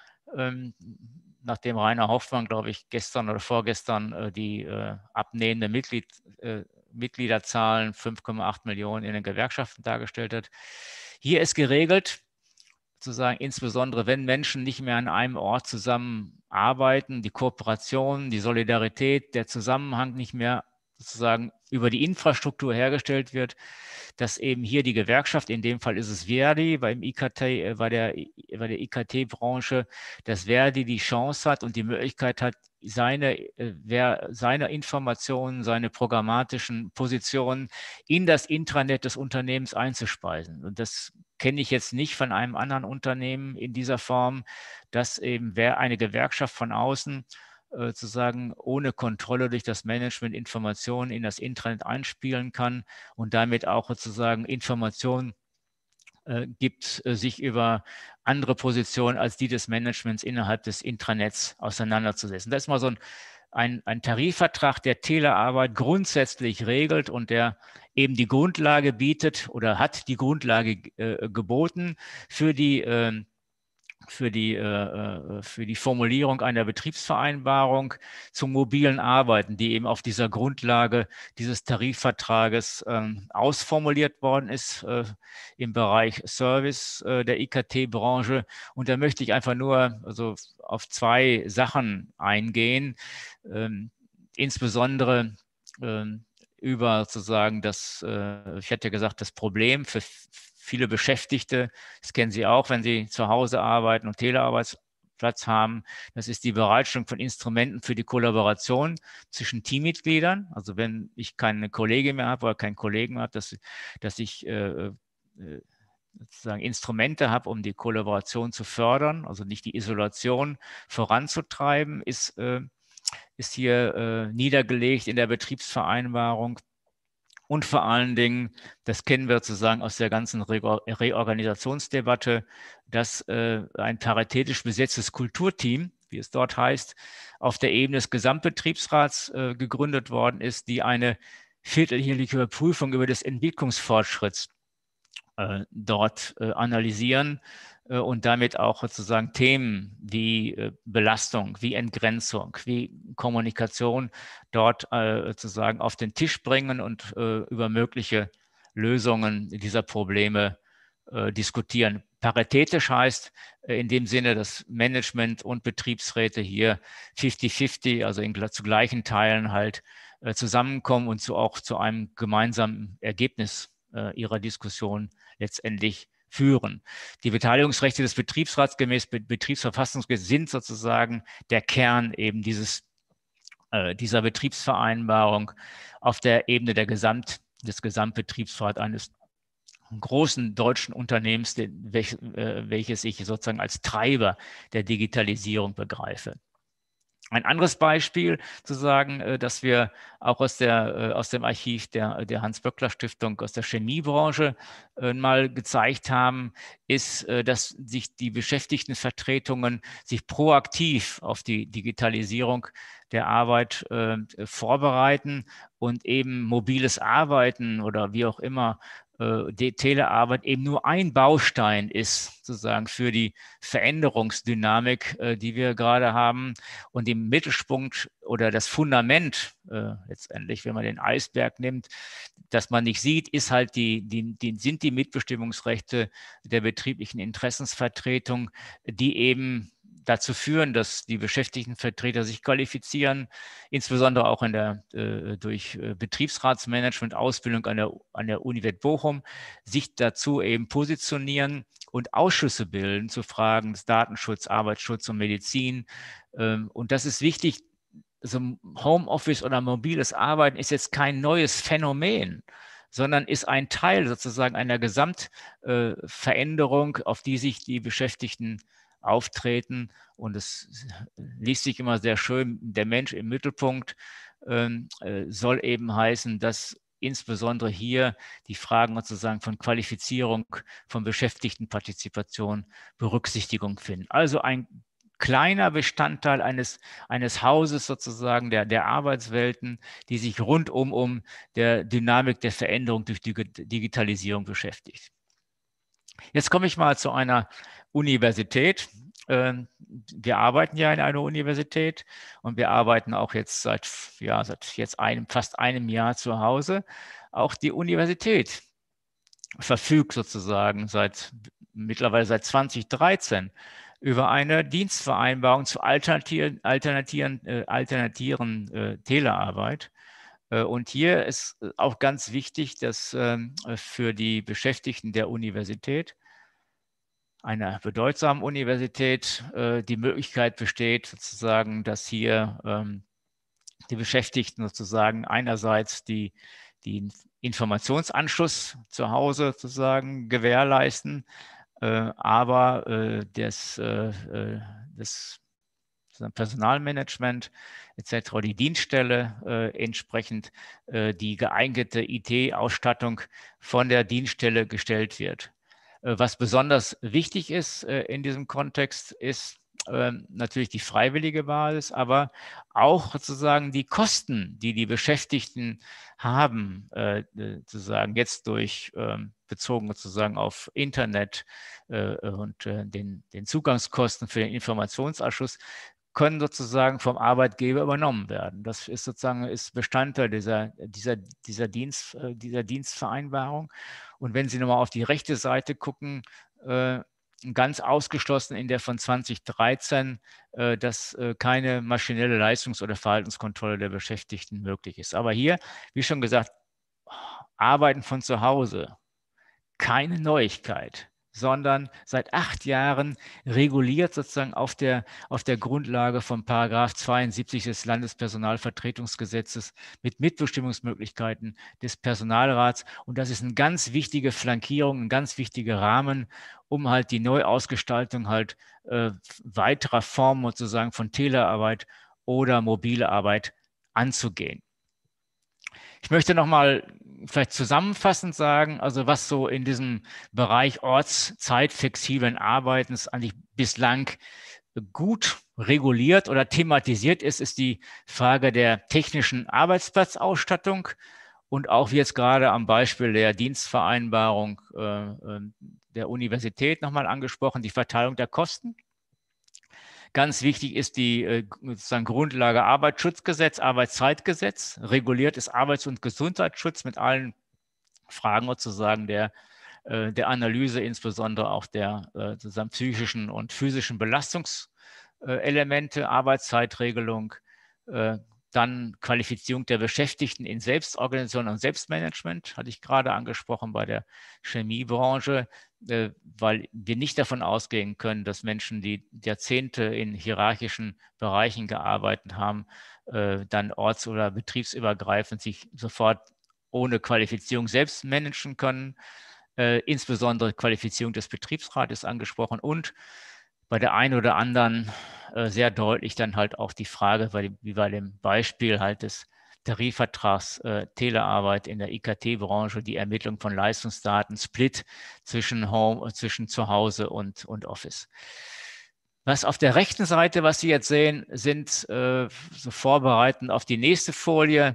nachdem Rainer Hoffmann, glaube ich, gestern oder vorgestern die abnehmende Mitgliederzahlen 5,8 Millionen in den Gewerkschaften dargestellt hat. Hier ist geregelt, sozusagen insbesondere wenn Menschen nicht mehr an einem Ort zusammenarbeiten, die Kooperation, die Solidarität, der Zusammenhang nicht mehr sozusagen über die Infrastruktur hergestellt wird, dass eben hier die Gewerkschaft, in dem Fall ist es Verdi, bei der IKT-Branche, dass Verdi die Chance hat und die Möglichkeit hat, seine Informationen, seine programmatischen Positionen in das Intranet des Unternehmens einzuspeisen. Und das kenne ich jetzt nicht von einem anderen Unternehmen in dieser Form, dass eben eine Gewerkschaft von außen sozusagen ohne Kontrolle durch das Management Informationen in das Intranet einspielen kann und damit auch sozusagen Informationen gibt, sich über andere Positionen als die des Managements innerhalb des Intranets auseinanderzusetzen. Das ist mal so ein Tarifvertrag, der Telearbeit grundsätzlich regelt und der eben die Grundlage bietet oder hat die Grundlage geboten für die Formulierung einer Betriebsvereinbarung zum mobilen Arbeiten, die eben auf dieser Grundlage dieses Tarifvertrages ausformuliert worden ist im Bereich Service der IKT-Branche. Und da möchte ich einfach nur auf zwei Sachen eingehen, insbesondere über sozusagen ich hätte gesagt, das Problem für viele Beschäftigte, das kennen Sie auch, wenn Sie zu Hause arbeiten und Telearbeitsplatz haben, das ist die Bereitstellung von Instrumenten für die Kollaboration zwischen Teammitgliedern. Also wenn ich keine Kollegin mehr habe oder keinen Kollegen mehr habe, dass ich sozusagen Instrumente habe, um die Kollaboration zu fördern, also nicht die Isolation voranzutreiben, ist hier niedergelegt in der Betriebsvereinbarung. Und vor allen Dingen, das kennen wir sozusagen aus der ganzen Reorganisationsdebatte, dass ein paritätisch besetztes Kulturteam, wie es dort heißt, auf der Ebene des Gesamtbetriebsrats gegründet worden ist, die eine vierteljährliche Überprüfung über des Entwicklungsfortschritts dort analysieren und damit auch sozusagen Themen wie Belastung, wie Entgrenzung, wie Kommunikation dort sozusagen auf den Tisch bringen und über mögliche Lösungen dieser Probleme diskutieren. Paritätisch heißt in dem Sinne, dass Management und Betriebsräte hier 50-50, also zu gleichen Teilen halt zusammenkommen und auch zu einem gemeinsamen Ergebnis ihrer Diskussion letztendlich führen. Die Beteiligungsrechte des Betriebsrats gemäß Betriebsverfassungsgesetz sind sozusagen der Kern eben dieser Betriebsvereinbarung auf der Ebene des Gesamtbetriebsrats eines großen deutschen Unternehmens, welches ich sozusagen als Treiber der Digitalisierung begreife. Ein anderes Beispiel zu sagen, dass wir auch aus dem Archiv der Hans-Böckler-Stiftung aus der Chemiebranche mal gezeigt haben, ist, dass sich die Beschäftigtenvertretungen sich proaktiv auf die Digitalisierung der Arbeit vorbereiten und eben mobiles Arbeiten oder wie auch immer die Telearbeit eben nur ein Baustein ist, sozusagen für die Veränderungsdynamik, die wir gerade haben. Und im Mittelpunkt oder das Fundament letztendlich, wenn man den Eisberg nimmt, dass man nicht sieht, ist halt sind die Mitbestimmungsrechte der betrieblichen Interessensvertretung, die eben dazu führen, dass die Beschäftigtenvertreter sich qualifizieren, insbesondere auch durch Betriebsratsmanagement, Ausbildung an der Universität Bochum, sich dazu eben positionieren und Ausschüsse bilden zu Fragen des Datenschutz, Arbeitsschutz und Medizin. Und das ist wichtig. Also Homeoffice oder mobiles Arbeiten ist jetzt kein neues Phänomen, sondern ist ein Teil sozusagen einer Gesamtveränderung, auf die sich die Beschäftigten auftreten. Und es liest sich immer sehr schön, der Mensch im Mittelpunkt soll eben heißen, dass insbesondere hier die Fragen sozusagen von Qualifizierung, von Beschäftigtenpartizipation Berücksichtigung finden. Also ein kleiner Bestandteil eines Hauses sozusagen der Arbeitswelten, die sich rundum um der Dynamik der Veränderung durch die Digitalisierung beschäftigt. Jetzt komme ich mal zu einer Universität. Wir arbeiten ja in einer Universität und wir arbeiten auch jetzt seit jetzt fast einem Jahr zu Hause. Auch die Universität verfügt sozusagen mittlerweile seit 2013 über eine Dienstvereinbarung zur alternativen Telearbeit. Und hier ist auch ganz wichtig, dass für die Beschäftigten der Universität, einer bedeutsamen Universität, die Möglichkeit besteht, sozusagen, dass hier die Beschäftigten sozusagen einerseits den Informationsanschluss zu Hause sozusagen gewährleisten, aber das Personalmanagement etc., die Dienststelle entsprechend die geeignete IT-Ausstattung von der Dienststelle gestellt wird. Was besonders wichtig ist in diesem Kontext, ist natürlich die freiwillige Basis, aber auch sozusagen die Kosten, die die Beschäftigten haben, sozusagen jetzt bezogen sozusagen auf Internet und den Zugangskosten für den Informationsanschluss, können sozusagen vom Arbeitgeber übernommen werden. Das ist sozusagen Bestandteil dieser Dienstvereinbarung. Und wenn Sie nochmal auf die rechte Seite gucken, ganz ausgeschlossen in der von 2013, dass keine maschinelle Leistungs- oder Verhaltenskontrolle der Beschäftigten möglich ist. Aber hier, wie schon gesagt, Arbeiten von zu Hause, keine Neuigkeit, sondern seit 8 Jahren reguliert sozusagen auf der Grundlage von § 72 des Landespersonalvertretungsgesetzes mit Mitbestimmungsmöglichkeiten des Personalrats. Und das ist eine ganz wichtige Flankierung, ein ganz wichtiger Rahmen, um halt die Neuausgestaltung halt weiterer Formen sozusagen von Telearbeit oder mobile Arbeit anzugehen. Ich möchte nochmal vielleicht zusammenfassend sagen, also was so in diesem Bereich ortszeitflexiblen Arbeitens eigentlich bislang gut reguliert oder thematisiert ist, ist die Frage der technischen Arbeitsplatzausstattung und auch wie jetzt gerade am Beispiel der Dienstvereinbarung der Universität nochmal angesprochen, die Verteilung der Kosten. Ganz wichtig ist die sozusagen Grundlage Arbeitsschutzgesetz, Arbeitszeitgesetz. Reguliert ist Arbeits- und Gesundheitsschutz mit allen Fragen sozusagen der Analyse, insbesondere auch der sozusagen psychischen und physischen Belastungselemente, Arbeitszeitregelung, dann Qualifizierung der Beschäftigten in Selbstorganisation und Selbstmanagement, hatte ich gerade angesprochen bei der Chemiebranche, weil wir nicht davon ausgehen können, dass Menschen, die Jahrzehnte in hierarchischen Bereichen gearbeitet haben, dann orts- oder betriebsübergreifend sich sofort ohne Qualifizierung selbst managen können. Insbesondere Qualifizierung des Betriebsrates angesprochen und bei der einen oder anderen sehr deutlich dann halt auch die Frage, wie bei dem Beispiel halt des Tarifvertrags Telearbeit in der IKT-Branche, die Ermittlung von Leistungsdaten, Split zwischen Zuhause und Office. Was auf der rechten Seite, was Sie jetzt sehen, sind so vorbereitend auf die nächste Folie,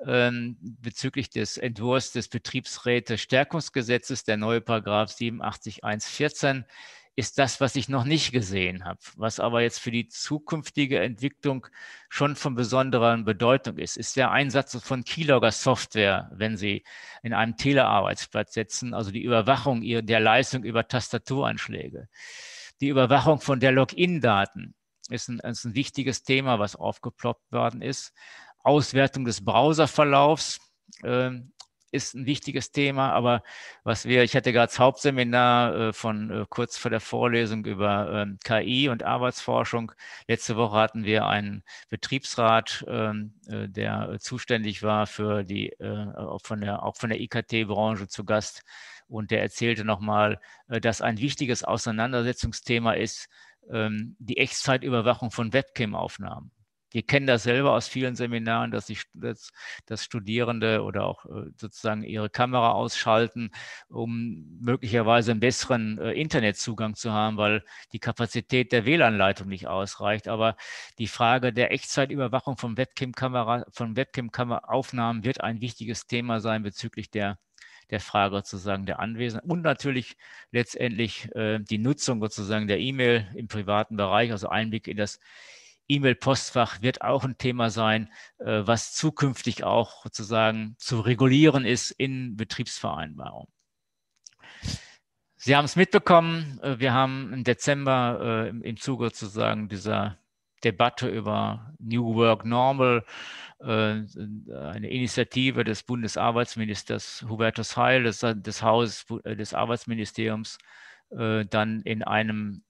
bezüglich des Entwurfs des Betriebsräte-Stärkungsgesetzes, der neue Paragraph 87.1.14, ist das, was ich noch nicht gesehen habe, was aber jetzt für die zukünftige Entwicklung schon von besonderer Bedeutung ist der Einsatz von Keylogger-Software, wenn Sie in einem Telearbeitsplatz sitzen, also die Überwachung der Leistung über Tastatureinschläge. Die Überwachung von der Login-Daten ist ein wichtiges Thema, was aufgeploppt worden ist. Auswertung des Browserverlaufs ist ein wichtiges Thema, aber ich hatte gerade das Hauptseminar kurz vor der Vorlesung über KI und Arbeitsforschung. Letzte Woche hatten wir einen Betriebsrat, der zuständig war für auch von der IKT-Branche zu Gast. Und der erzählte nochmal, dass ein wichtiges Auseinandersetzungsthema ist, die Echtzeitüberwachung von Webcam-Aufnahmen. Wir kennen das selber aus vielen Seminaren, dass Studierende oder auch sozusagen ihre Kamera ausschalten, um möglicherweise einen besseren Internetzugang zu haben, weil die Kapazität der WLAN-Leitung nicht ausreicht. Aber die Frage der Echtzeitüberwachung von Webcam-Aufnahmen wird ein wichtiges Thema sein bezüglich der Frage sozusagen der Anwesenheit und natürlich letztendlich die Nutzung sozusagen der E-Mail im privaten Bereich, also Einblick in das E-Mail-Postfach wird auch ein Thema sein, was zukünftig auch sozusagen zu regulieren ist in Betriebsvereinbarungen. Sie haben es mitbekommen, wir haben im Dezember im Zuge sozusagen dieser Debatte über New Work Normal eine Initiative des Bundesarbeitsministers Hubertus Heil, des Hauses des Arbeitsministeriums, dann in einem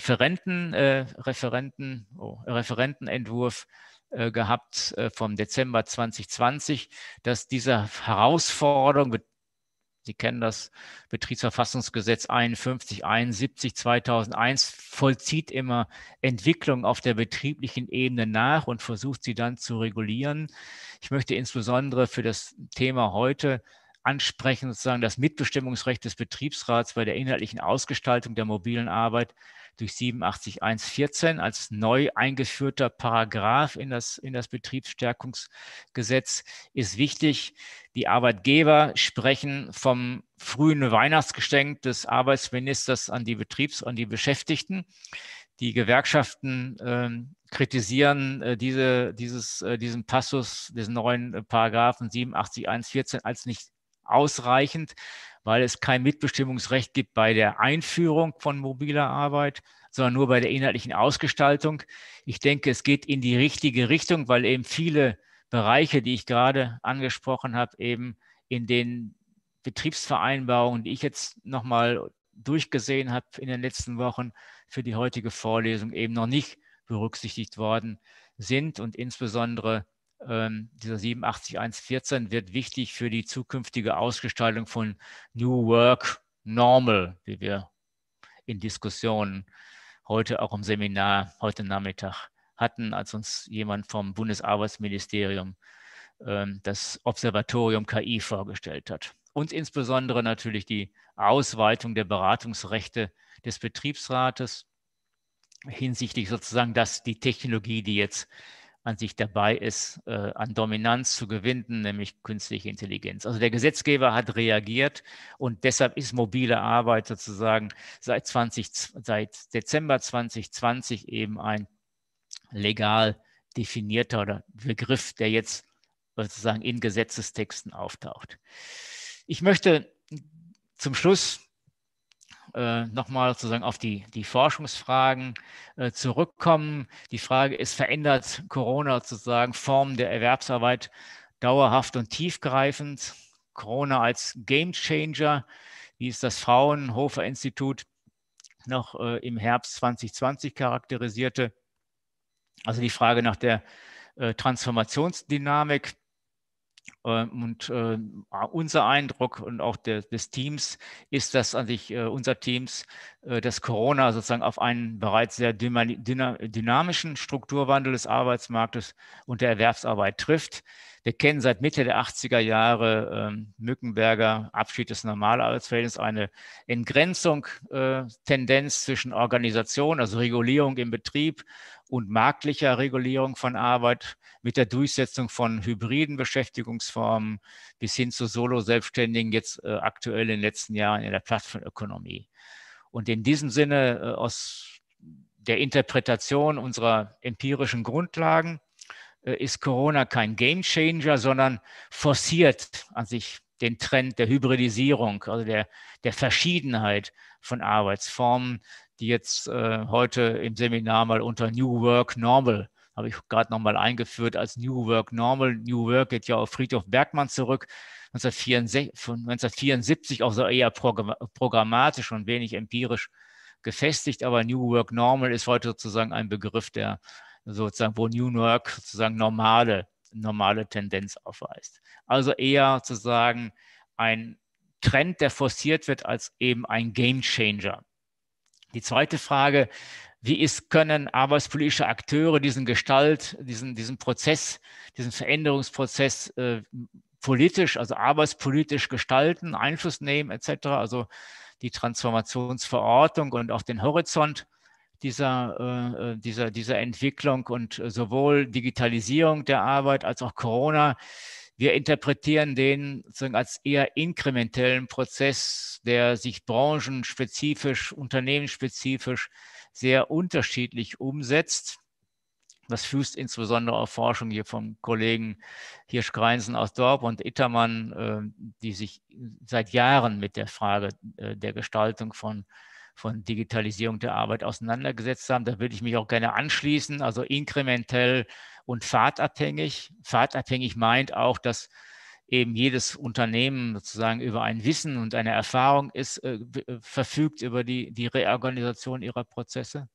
Referentenentwurf gehabt vom Dezember 2020, dass diese Herausforderung, Sie kennen das Betriebsverfassungsgesetz 5171/2001, vollzieht immer Entwicklung auf der betrieblichen Ebene nach und versucht sie dann zu regulieren. Ich möchte insbesondere für das Thema heute ansprechen, sozusagen das Mitbestimmungsrecht des Betriebsrats bei der inhaltlichen Ausgestaltung der mobilen Arbeit durch 87.1.14 als neu eingeführter Paragraph in das Betriebsstärkungsgesetz ist wichtig. Die Arbeitgeber sprechen vom frühen Weihnachtsgeschenk des Arbeitsministers an die Beschäftigten. Die Gewerkschaften kritisieren diesen Passus des neuen Paragraphen 87.1.14 als nicht ausreichend, weil es kein Mitbestimmungsrecht gibt bei der Einführung von mobiler Arbeit, sondern nur bei der inhaltlichen Ausgestaltung. Ich denke, es geht in die richtige Richtung, weil eben viele Bereiche, die ich gerade angesprochen habe, eben in den Betriebsvereinbarungen, die ich jetzt nochmal durchgesehen habe in den letzten Wochen für die heutige Vorlesung, eben noch nicht berücksichtigt worden sind. Und insbesondere dieser 87.1.14 wird wichtig für die zukünftige Ausgestaltung von New Work Normal, wie wir in Diskussionen heute auch im Seminar, heute Nachmittag hatten, als uns jemand vom Bundesarbeitsministerium das Observatorium KI vorgestellt hat. Und insbesondere natürlich die Ausweitung der Beratungsrechte des Betriebsrates hinsichtlich sozusagen, dass die Technologie, die jetzt an sich dabei ist, an Dominanz zu gewinnen, nämlich künstliche Intelligenz. Also der Gesetzgeber hat reagiert und deshalb ist mobile Arbeit sozusagen seit Dezember 2020 eben ein legal definierter Begriff, der jetzt sozusagen in Gesetzestexten auftaucht. Ich möchte zum Schluss nochmal sozusagen auf die Forschungsfragen zurückkommen. Die Frage ist, verändert Corona sozusagen Formen der Erwerbsarbeit dauerhaft und tiefgreifend? Corona als Gamechanger, wie es das Fraunhofer-Institut noch im Herbst 2020 charakterisierte. Also die Frage nach der Transformationsdynamik. Und unser Eindruck und auch des Teams ist, dass an sich unser Teams dass Corona sozusagen auf einen bereits sehr dynamischen Strukturwandel des Arbeitsmarktes und der Erwerbsarbeit trifft. Wir kennen seit Mitte der 80er Jahre Mückenberger Abschied des Normalarbeitsverhältnisses, eine Entgrenzung, Tendenz zwischen Organisation, also Regulierung im Betrieb und marktlicher Regulierung von Arbeit mit der Durchsetzung von hybriden Beschäftigungsformen bis hin zu Solo-Selbstständigen, jetzt aktuell in den letzten Jahren in der Plattformökonomie. Und in diesem Sinne aus der Interpretation unserer empirischen Grundlagen ist Corona kein Gamechanger, sondern forciert an sich den Trend der Hybridisierung, also der Verschiedenheit von Arbeitsformen, die jetzt heute im Seminar mal unter New Work Normal, habe ich gerade nochmal eingeführt als New Work Normal. New Work geht ja auf Friedhof Bergmann zurück, von 1974 auch so eher programmatisch und wenig empirisch gefestigt, aber New Work Normal ist heute sozusagen ein Begriff, der sozusagen, wo New Work sozusagen normale Tendenz aufweist. Also eher sozusagen ein Trend, der forciert wird, als eben ein Game Changer. Die zweite Frage, können arbeitspolitische Akteure diesen Prozess, diesen Veränderungsprozess politisch, also arbeitspolitisch gestalten, Einfluss nehmen etc., also die Transformationsverordnung und auch den Horizont dieser Entwicklung und sowohl Digitalisierung der Arbeit als auch Corona. Wir interpretieren den sozusagen als eher inkrementellen Prozess, der sich branchenspezifisch, unternehmensspezifisch sehr unterschiedlich umsetzt. Das fußt insbesondere auf Forschung hier vom Kollegen Hirsch-Greinsen aus Dorp und Ittermann, die sich seit Jahren mit der Frage der Gestaltung von Digitalisierung der Arbeit auseinandergesetzt haben. Da würde ich mich auch gerne anschließen, also inkrementell und pfadabhängig. Pfadabhängig meint auch, dass eben jedes Unternehmen sozusagen über ein Wissen und eine Erfahrung verfügt über die Reorganisation ihrer Prozesse.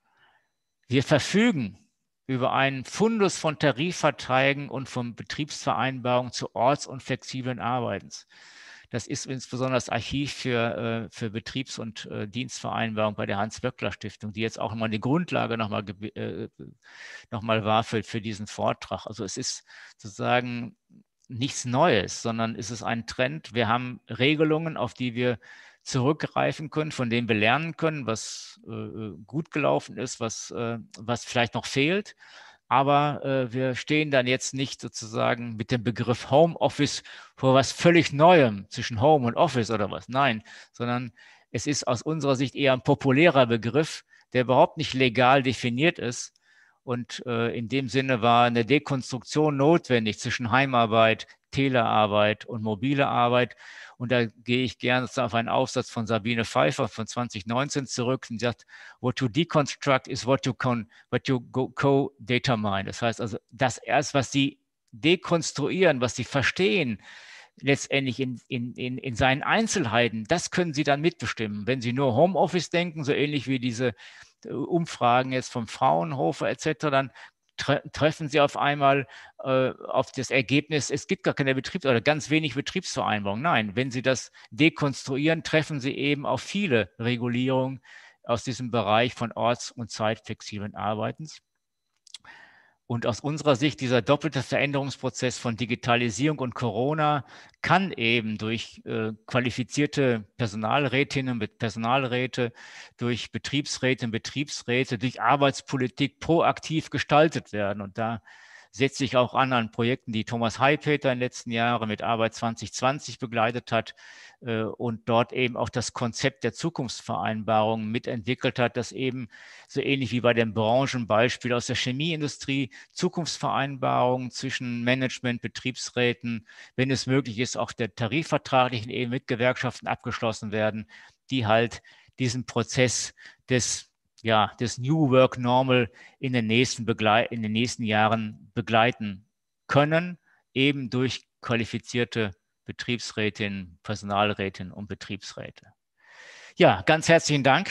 Wir verfügen über einen Fundus von Tarifverträgen und von Betriebsvereinbarungen zu orts- und flexiblen Arbeitens. Das ist insbesondere das Archiv für Betriebs- und Dienstvereinbarungen bei der Hans-Böckler-Stiftung, die jetzt auch nochmal die Grundlage nochmal war für diesen Vortrag. Also es ist sozusagen nichts Neues, sondern es ist ein Trend. Wir haben Regelungen, auf die wir zurückgreifen können, von denen wir lernen können, was gut gelaufen ist, was vielleicht noch fehlt. Aber wir stehen dann jetzt nicht sozusagen mit dem Begriff Homeoffice vor was völlig Neuem zwischen Home und Office oder was. Nein, sondern es ist aus unserer Sicht eher ein populärer Begriff, der überhaupt nicht legal definiert ist. Und in dem Sinne war eine Dekonstruktion notwendig zwischen Heimarbeit, Telearbeit und mobile Arbeit. Und da gehe ich gerne auf einen Aufsatz von Sabine Pfeiffer von 2019 zurück und sagt, what you deconstruct is what you co-determine. Das heißt also, das erst, was sie dekonstruieren, was sie verstehen, letztendlich in seinen Einzelheiten, das können sie dann mitbestimmen. Wenn sie nur Homeoffice denken, so ähnlich wie diese Umfragen jetzt vom Fraunhofer etc., dann treffen sie auf einmal auf das Ergebnis, es gibt gar keine oder ganz wenig Betriebsvereinbarungen. Nein, wenn sie das dekonstruieren, treffen sie eben auf viele Regulierungen aus diesem Bereich von orts- und zeitflexiblen Arbeitens. Und aus unserer Sicht, dieser doppelte Veränderungsprozess von Digitalisierung und Corona kann eben durch qualifizierte Personalrätinnen und Personalräte, durch Betriebsräte und Betriebsräte, durch Arbeitspolitik proaktiv gestaltet werden. Und da setze ich auch an Projekten, die Thomas Haipeter in den letzten Jahren mit Arbeit 2020 begleitet hat und dort eben auch das Konzept der Zukunftsvereinbarung mitentwickelt hat, das eben so ähnlich wie bei dem Branchenbeispiel aus der Chemieindustrie Zukunftsvereinbarungen zwischen Management, Betriebsräten, wenn es möglich ist, auch der tarifvertraglichen Ebene mit Gewerkschaften abgeschlossen werden, die halt diesen Prozess des New Work Normal in den nächsten Jahren begleiten können, eben durch qualifizierte Betriebsrätinnen, Personalrätinnen und Betriebsräte. Ja, ganz herzlichen Dank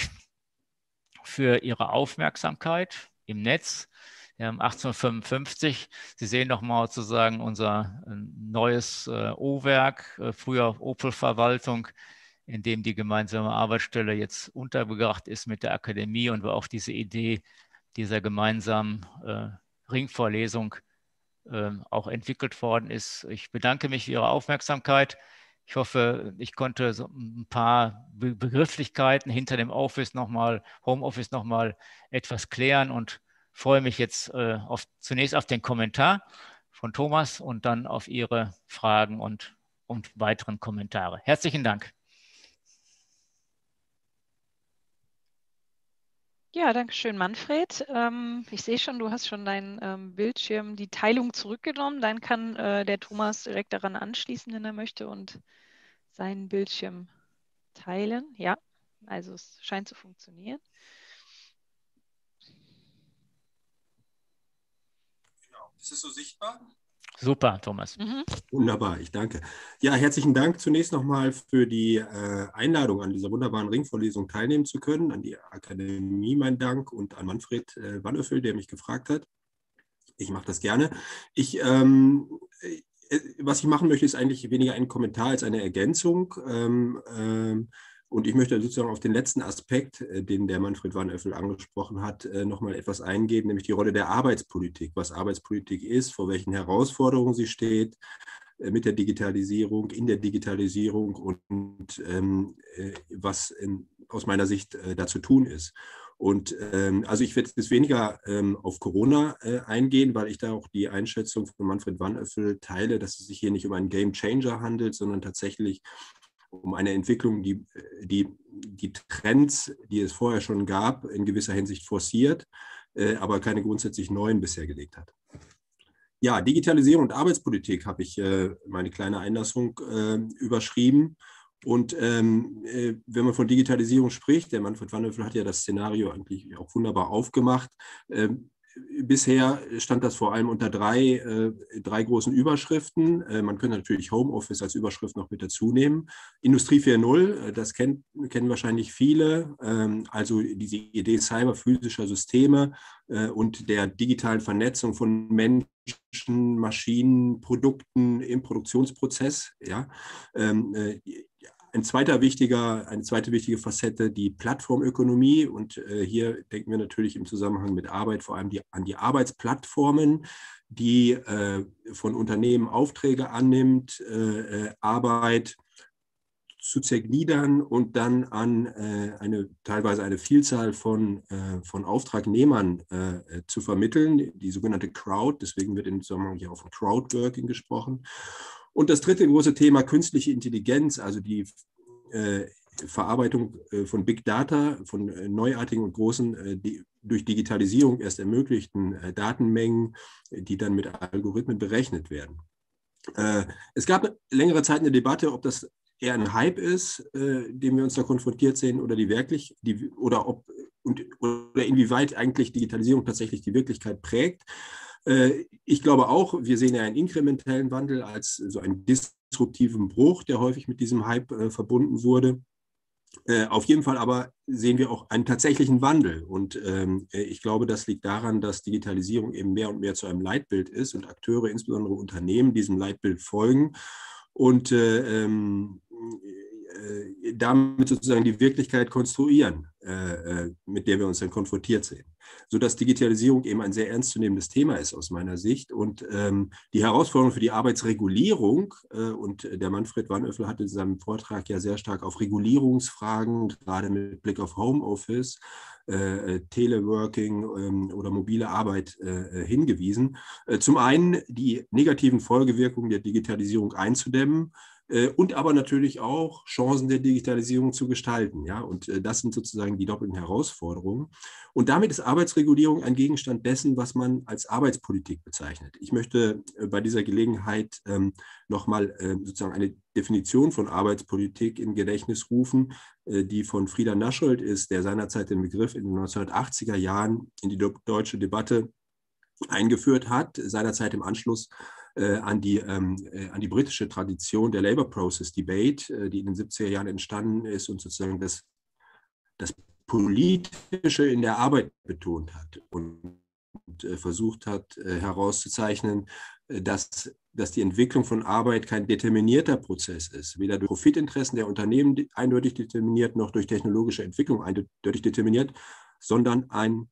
für Ihre Aufmerksamkeit im Netz. Wir haben 1855. Sie sehen nochmal sozusagen unser neues O-Werk, früher Opel-Verwaltung in dem die gemeinsame Arbeitsstelle jetzt untergebracht ist mit der Akademie und wo auch diese Idee dieser gemeinsamen Ringvorlesung auch entwickelt worden ist. Ich bedanke mich für Ihre Aufmerksamkeit. Ich hoffe, ich konnte so ein paar Begrifflichkeiten hinter dem Homeoffice nochmal etwas klären und freue mich jetzt zunächst auf den Kommentar von Thomas und dann auf Ihre Fragen und weiteren Kommentare. Herzlichen Dank. Ja, danke schön, Manfred. Ich sehe schon, du hast schon deinen Bildschirm, die Teilung zurückgenommen. Dann kann der Thomas direkt daran anschließen, wenn er möchte, und seinen Bildschirm teilen. Ja, also es scheint zu funktionieren. Genau. Ist es so sichtbar? Super, Thomas. Wunderbar, ich danke. Ja, herzlichen Dank zunächst nochmal für die Einladung, an dieser wunderbaren Ringvorlesung teilnehmen zu können. An die Akademie mein Dank und an Manfred Wannöffel, der mich gefragt hat. Ich mache das gerne. Was ich machen möchte, ist eigentlich weniger ein Kommentar als eine Ergänzung. Und ich möchte sozusagen auf den letzten Aspekt, den der Manfred Wannöffel angesprochen hat, nochmal etwas eingehen, nämlich die Rolle der Arbeitspolitik, was Arbeitspolitik ist, vor welchen Herausforderungen sie steht mit der Digitalisierung, in der Digitalisierung und was aus meiner Sicht da zu tun ist. Und also ich werde jetzt weniger auf Corona eingehen, weil ich da auch die Einschätzung von Manfred Wannöffel teile, dass es sich hier nicht um einen Game Changer handelt, sondern tatsächlich um eine Entwicklung, die Trends, die es vorher schon gab, in gewisser Hinsicht forciert, aber keine grundsätzlich neuen bisher gelegt hat. Ja, Digitalisierung und Arbeitspolitik habe ich meine kleine Einlassung überschrieben. Und wenn man von Digitalisierung spricht, der Manfred Wannöffel hat ja das Szenario eigentlich auch wunderbar aufgemacht. Bisher stand das vor allem unter drei großen Überschriften. Man könnte natürlich Homeoffice als Überschrift noch mit dazu nehmen. Industrie 4.0, das kennen wahrscheinlich viele. Also diese Idee cyberphysischer Systeme und der digitalen Vernetzung von Menschen, Maschinen, Produkten im Produktionsprozess. Ja. Eine zweite wichtige Facette, die Plattformökonomie. Und hier denken wir natürlich im Zusammenhang mit Arbeit vor allem an die Arbeitsplattformen, die von Unternehmen Aufträge annimmt, Arbeit zu zergliedern und dann an teilweise eine Vielzahl von Auftragnehmern zu vermitteln, die sogenannte Crowd. Deswegen wird im Zusammenhang hier auch von Crowdworking gesprochen. Und das dritte große Thema, künstliche Intelligenz, also die Verarbeitung von Big Data, von neuartigen und großen, durch Digitalisierung erst ermöglichten Datenmengen, die dann mit Algorithmen berechnet werden. Es gab längere Zeit eine Debatte, ob das eher ein Hype ist, dem wir uns da konfrontiert sehen, oder oder inwieweit eigentlich Digitalisierung tatsächlich die Wirklichkeit prägt. Ich glaube auch, wir sehen ja einen inkrementellen Wandel als so einen disruptiven Bruch, der häufig mit diesem Hype verbunden wurde. Auf jeden Fall aber sehen wir auch einen tatsächlichen Wandel. Und ich glaube, das liegt daran, dass Digitalisierung eben mehr und mehr zu einem Leitbild ist und Akteure, insbesondere Unternehmen, diesem Leitbild folgen und damit sozusagen die Wirklichkeit konstruieren, mit der wir uns dann konfrontiert sehen. Sodass Digitalisierung eben ein sehr ernstzunehmendes Thema ist aus meiner Sicht. Und die Herausforderung für die Arbeitsregulierung, und der Manfred Wannöffel hat in seinem Vortrag ja sehr stark auf Regulierungsfragen, gerade mit Blick auf Homeoffice, Teleworking oder mobile Arbeit hingewiesen. Zum einen die negativen Folgewirkungen der Digitalisierung einzudämmen, und aber natürlich auch Chancen der Digitalisierung zu gestalten. Ja? Und das sind sozusagen die doppelten Herausforderungen. Und damit ist Arbeitsregulierung ein Gegenstand dessen, was man als Arbeitspolitik bezeichnet. Ich möchte bei dieser Gelegenheit nochmal sozusagen eine Definition von Arbeitspolitik in Gedächtnis rufen, die von Frieder Naschold ist, der seinerzeit den Begriff in den 1980er Jahren in die deutsche Debatte eingeführt hat, seinerzeit im Anschluss an die britische Tradition der Labour Process Debate, die in den 70er Jahren entstanden ist und sozusagen das Politische in der Arbeit betont hat. Und versucht hat herauszuzeichnen, dass die Entwicklung von Arbeit kein determinierter Prozess ist, weder durch Profitinteressen der Unternehmen eindeutig determiniert, noch durch technologische Entwicklung eindeutig determiniert, sondern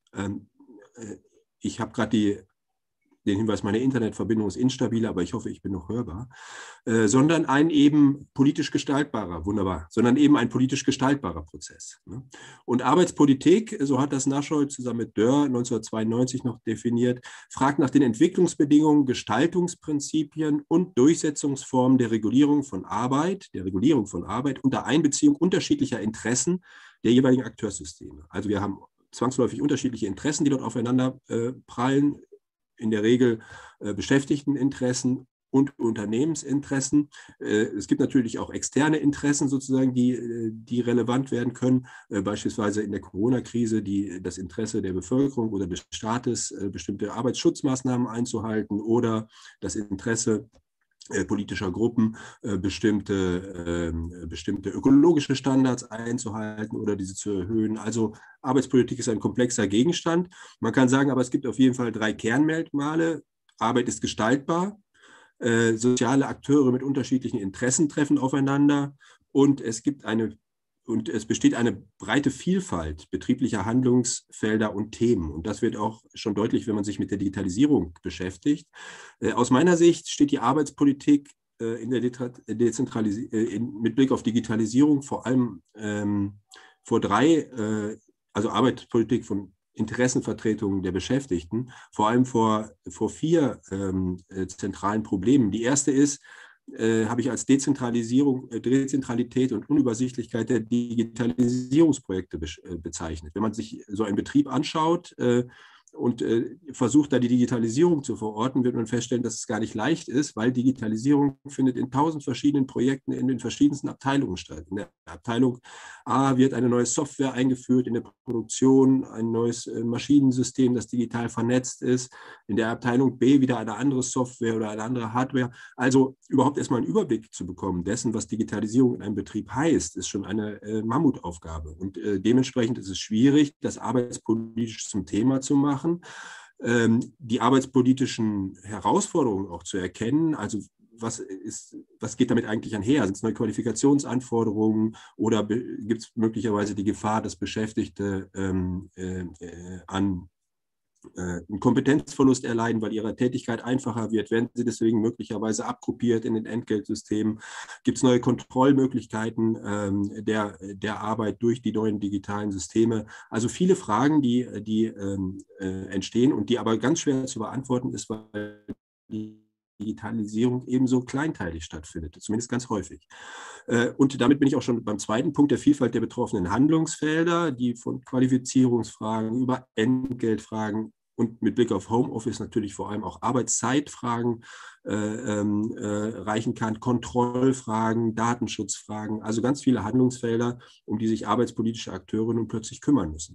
ich habe gerade den Hinweis, meine Internetverbindung ist instabil, aber ich hoffe, ich bin noch hörbar, sondern ein eben politisch gestaltbarer, wunderbar, sondern eben ein politisch gestaltbarer Prozess. Ne? Und Arbeitspolitik, so hat das Nascholz zusammen mit Dörr 1992 noch definiert, fragt nach den Entwicklungsbedingungen, Gestaltungsprinzipien und Durchsetzungsformen der Regulierung von Arbeit unter Einbeziehung unterschiedlicher Interessen der jeweiligen Akteursysteme. Also wir haben zwangsläufig unterschiedliche Interessen, die dort aufeinander prallen, in der Regel Beschäftigteninteressen und Unternehmensinteressen. Es gibt natürlich auch externe Interessen sozusagen, die relevant werden können, beispielsweise in der Corona-Krise das Interesse der Bevölkerung oder des Staates, bestimmte Arbeitsschutzmaßnahmen einzuhalten oder das Interesse politischer Gruppen, bestimmte ökologische Standards einzuhalten oder diese zu erhöhen. Also Arbeitspolitik ist ein komplexer Gegenstand. Man kann sagen, aber es gibt auf jeden Fall 3 Kernmerkmale. Arbeit ist gestaltbar, soziale Akteure mit unterschiedlichen Interessen treffen aufeinander und es besteht eine breite Vielfalt betrieblicher Handlungsfelder und Themen. Und das wird auch schon deutlich, wenn man sich mit der Digitalisierung beschäftigt. Aus meiner Sicht steht die Arbeitspolitik mit Blick auf Digitalisierung vor allem vor 3, also Arbeitspolitik von Interessenvertretungen der Beschäftigten, vor allem vor 4 zentralen Problemen. Die erste ist, habe ich als Dezentralität und Unübersichtlichkeit der Digitalisierungsprojekte bezeichnet. Wenn man sich so einen Betrieb anschaut und versucht, da die Digitalisierung zu verorten, wird man feststellen, dass es gar nicht leicht ist, weil Digitalisierung findet in 1000 verschiedenen Projekten in den verschiedensten Abteilungen statt. In der Abteilung A wird eine neue Software eingeführt, in der Produktion ein neues Maschinensystem, das digital vernetzt ist, in der Abteilung B wieder eine andere Software oder eine andere Hardware. Also überhaupt erstmal einen Überblick zu bekommen dessen, was Digitalisierung in einem Betrieb heißt, ist schon eine Mammutaufgabe. Und dementsprechend ist es schwierig, das arbeitspolitisch zum Thema zu machen, die arbeitspolitischen Herausforderungen auch zu erkennen. Also was geht damit eigentlich einher? Sind es neue Qualifikationsanforderungen oder gibt es möglicherweise die Gefahr, dass Beschäftigte einen Kompetenzverlust erleiden, weil ihre Tätigkeit einfacher wird? Werden sie deswegen möglicherweise abgruppiert in den Entgeltsystemen? Gibt es neue Kontrollmöglichkeiten der Arbeit durch die neuen digitalen Systeme? Also viele Fragen, die entstehen und die aber ganz schwer zu beantworten ist, weil die Digitalisierung ebenso kleinteilig stattfindet, zumindest ganz häufig. Und damit bin ich auch schon beim zweiten Punkt, der Vielfalt der betroffenen Handlungsfelder, die von Qualifizierungsfragen über Entgeltfragen und mit Blick auf Homeoffice natürlich vor allem auch Arbeitszeitfragen reichen kann, Kontrollfragen, Datenschutzfragen, also ganz viele Handlungsfelder, um die sich arbeitspolitische Akteure nun plötzlich kümmern müssen.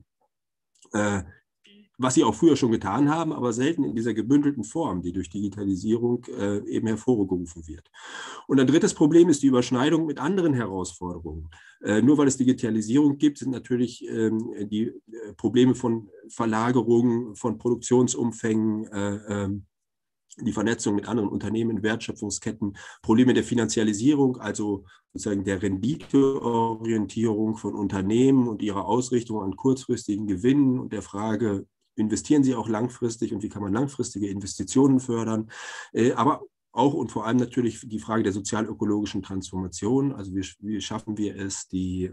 Was sie auch früher schon getan haben, aber selten in dieser gebündelten Form, die durch Digitalisierung eben hervorgerufen wird. Und ein drittes Problem ist die Überschneidung mit anderen Herausforderungen. Nur weil es Digitalisierung gibt, sind natürlich die Probleme von Verlagerungen, von Produktionsumfängen, die Vernetzung mit anderen Unternehmen, Wertschöpfungsketten, Probleme der Finanzialisierung, also sozusagen der Renditeorientierung von Unternehmen und ihrer Ausrichtung an kurzfristigen Gewinnen und der Frage, investieren sie auch langfristig und wie kann man langfristige Investitionen fördern, aber auch und vor allem natürlich die Frage der sozial-ökologischen Transformation, also wie schaffen wir es, die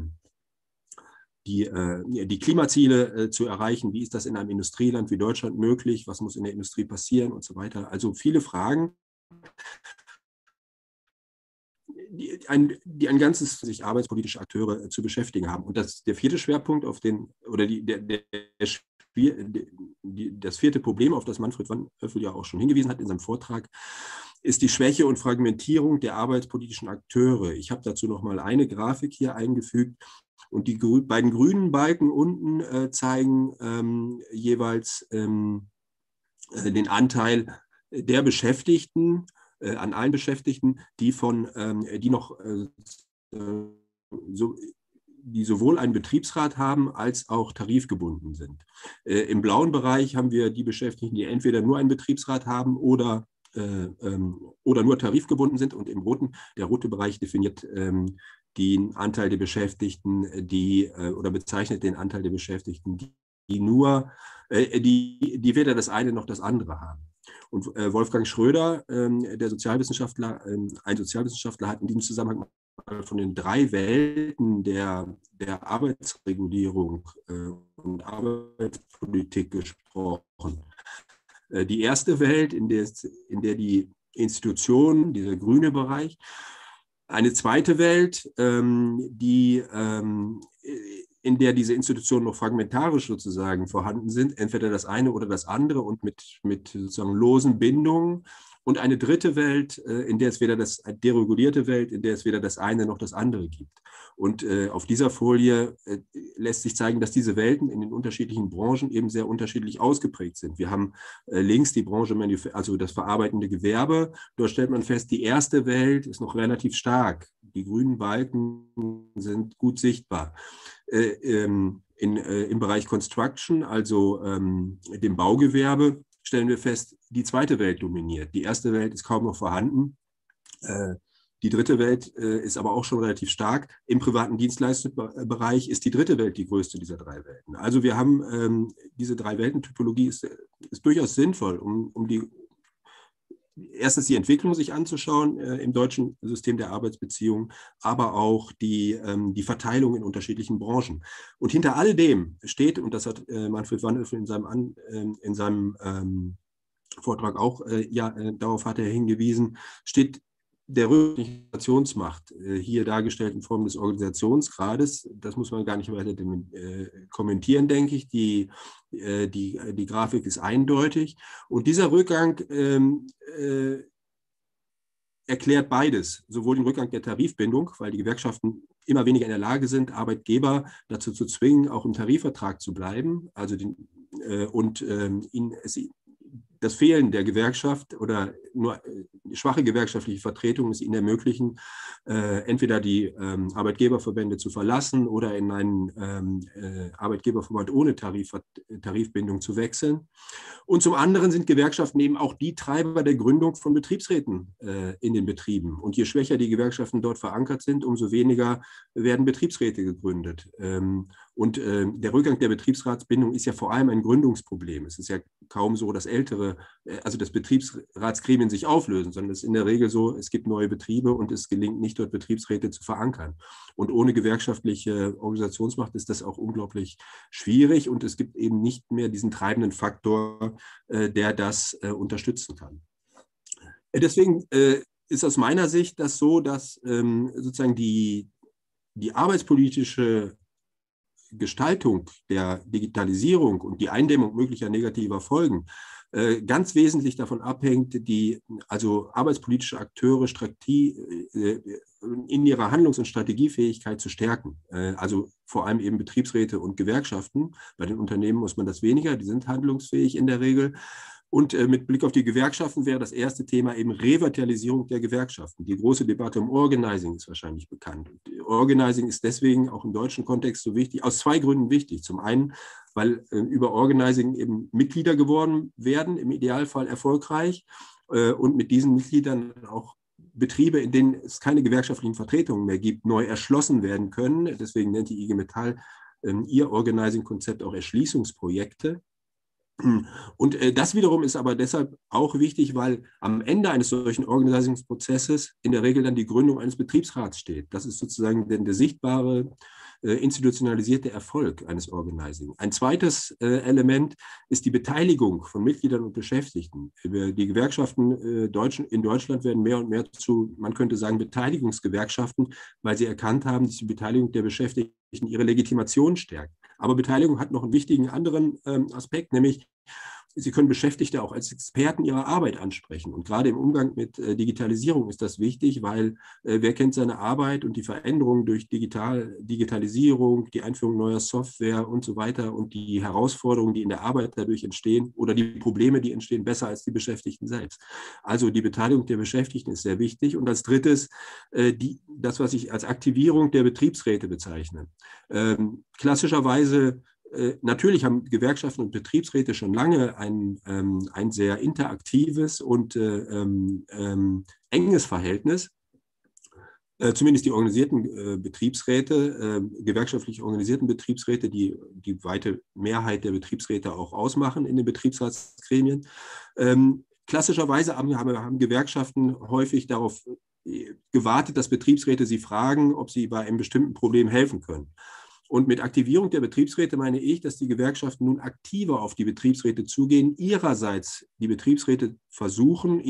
Klimaziele zu erreichen. Wie ist das in einem Industrieland wie Deutschland möglich? Was muss in der Industrie passieren und so weiter? Also viele Fragen, die ein ganzes sich arbeitspolitische Akteure zu beschäftigen haben. Und der vierte Schwerpunkt das vierte Problem, auf das Manfred Wannhöffel ja auch schon hingewiesen hat in seinem Vortrag, ist die Schwäche und Fragmentierung der arbeitspolitischen Akteure. Ich habe dazu noch mal eine Grafik hier eingefügt. Und die beiden grünen Balken unten zeigen jeweils den Anteil der Beschäftigten an allen Beschäftigten, die noch die sowohl einen Betriebsrat haben als auch tarifgebunden sind. Im blauen Bereich haben wir die Beschäftigten, die entweder nur einen Betriebsrat haben oder nur tarifgebunden sind, und der rote Bereich definiert den Anteil der Beschäftigten, oder bezeichnet den Anteil der Beschäftigten, die weder das eine noch das andere haben. Und Wolfgang Schröder, ein Sozialwissenschaftler, hat in diesem Zusammenhang von den 3 Welten der Arbeitsregulierung und Arbeitspolitik gesprochen. Die erste Welt, in der die Institutionen, dieser grüne Bereich, eine zweite Welt, in der diese Institutionen noch fragmentarisch sozusagen vorhanden sind, entweder das eine oder das andere und mit sozusagen losen Bindungen. Und eine dritte Welt, in der es deregulierte Welt, in der es weder das eine noch das andere gibt. Und auf dieser Folie lässt sich zeigen, dass diese Welten in den unterschiedlichen Branchen eben sehr unterschiedlich ausgeprägt sind. Wir haben links die Branche, also das verarbeitende Gewerbe. Dort stellt man fest, die erste Welt ist noch relativ stark. Die grünen Balken sind gut sichtbar. Im Bereich Construction, also dem Baugewerbe, stellen wir fest, die zweite Welt dominiert. Die erste Welt ist kaum noch vorhanden. Die dritte Welt ist aber auch schon relativ stark. Im privaten Dienstleistungsbereich ist die dritte Welt die größte dieser 3 Welten. Also wir haben diese 3-Welten-Typologie ist durchaus sinnvoll, um erstens die Entwicklung sich anzuschauen im deutschen System der Arbeitsbeziehungen, aber auch die Verteilung in unterschiedlichen Branchen. Und hinter all dem steht, und das hat Manfred Vanhoeffel in seinem Vortrag auch, darauf hat er hingewiesen, steht der Organisationsmacht, hier dargestellt in Form des Organisationsgrades. Das muss man gar nicht weiter kommentieren, denke ich. Die Grafik ist eindeutig. Und dieser Rückgang erklärt beides, sowohl den Rückgang der Tarifbindung, weil die Gewerkschaften immer weniger in der Lage sind, Arbeitgeber dazu zu zwingen, auch im Tarifvertrag zu bleiben, also das Fehlen der Gewerkschaft oder nur schwache gewerkschaftliche Vertretungen es ihnen ermöglichen, entweder die Arbeitgeberverbände zu verlassen oder in einen Arbeitgeberverband ohne Tarifbindung zu wechseln. Und zum anderen sind Gewerkschaften eben auch die Treiber der Gründung von Betriebsräten in den Betrieben. Und je schwächer die Gewerkschaften dort verankert sind, umso weniger werden Betriebsräte gegründet. Und der Rückgang der Betriebsratsbindung ist ja vor allem ein Gründungsproblem. Es ist ja kaum so, dass dass Betriebsratsgremien sich auflösen, sondern es ist in der Regel so, es gibt neue Betriebe und es gelingt nicht, dort Betriebsräte zu verankern. Und ohne gewerkschaftliche Organisationsmacht ist das auch unglaublich schwierig und es gibt eben nicht mehr diesen treibenden Faktor, der das unterstützen kann. Deswegen ist aus meiner Sicht das so, dass sozusagen die arbeitspolitische Gestaltung der Digitalisierung und die Eindämmung möglicher negativer Folgen ganz wesentlich davon abhängt, also arbeitspolitische Akteure in ihrer Handlungs- und Strategiefähigkeit zu stärken. Also vor allem eben Betriebsräte und Gewerkschaften. Bei den Unternehmen muss man das weniger, die sind handlungsfähig in der Regel. Und mit Blick auf die Gewerkschaften wäre das erste Thema eben Revitalisierung der Gewerkschaften. Die große Debatte um Organizing ist wahrscheinlich bekannt. Und Organizing ist deswegen auch im deutschen Kontext so wichtig, aus 2 Gründen wichtig. Zum einen, weil über Organizing eben Mitglieder geworden werden, im Idealfall erfolgreich, und mit diesen Mitgliedern auch Betriebe, in denen es keine gewerkschaftlichen Vertretungen mehr gibt, neu erschlossen werden können. Deswegen nennt die IG Metall ihr Organizing-Konzept auch Erschließungsprojekte. Und das wiederum ist aber deshalb auch wichtig, weil am Ende eines solchen Organisationsprozesses in der Regel dann die Gründung eines Betriebsrats steht. Das ist sozusagen der sichtbare, institutionalisierte Erfolg eines Organizing. Ein zweites Element ist die Beteiligung von Mitgliedern und Beschäftigten. Die Gewerkschaften in Deutschland werden mehr und mehr zu, man könnte sagen, Beteiligungsgewerkschaften, weil sie erkannt haben, dass die Beteiligung der Beschäftigten ihre Legitimation stärkt. Aber Beteiligung hat noch einen wichtigen anderen Aspekt, nämlich Sie können Beschäftigte auch als Experten ihrer Arbeit ansprechen. Und gerade im Umgang mit Digitalisierung ist das wichtig, weil wer kennt seine Arbeit und die Veränderungen durch Digitalisierung, die Einführung neuer Software und so weiter und die Herausforderungen, die in der Arbeit dadurch entstehen oder die Probleme, die entstehen, besser als die Beschäftigten selbst. Also die Beteiligung der Beschäftigten ist sehr wichtig. Und als drittes das, was ich als Aktivierung der Betriebsräte bezeichne. Klassischerweise natürlich haben Gewerkschaften und Betriebsräte schon lange ein sehr interaktives und enges Verhältnis. Zumindest die organisierten Betriebsräte, gewerkschaftlich organisierten Betriebsräte, die die weite Mehrheit der Betriebsräte auch ausmachen in den Betriebsratsgremien. Klassischerweise haben Gewerkschaften häufig darauf gewartet, dass Betriebsräte sie fragen, ob sie bei einem bestimmten Problem helfen können. Und mit Aktivierung der Betriebsräte meine ich, dass die Gewerkschaften nun aktiver auf die Betriebsräte zugehen, ihrerseits die Betriebsräte versuchen,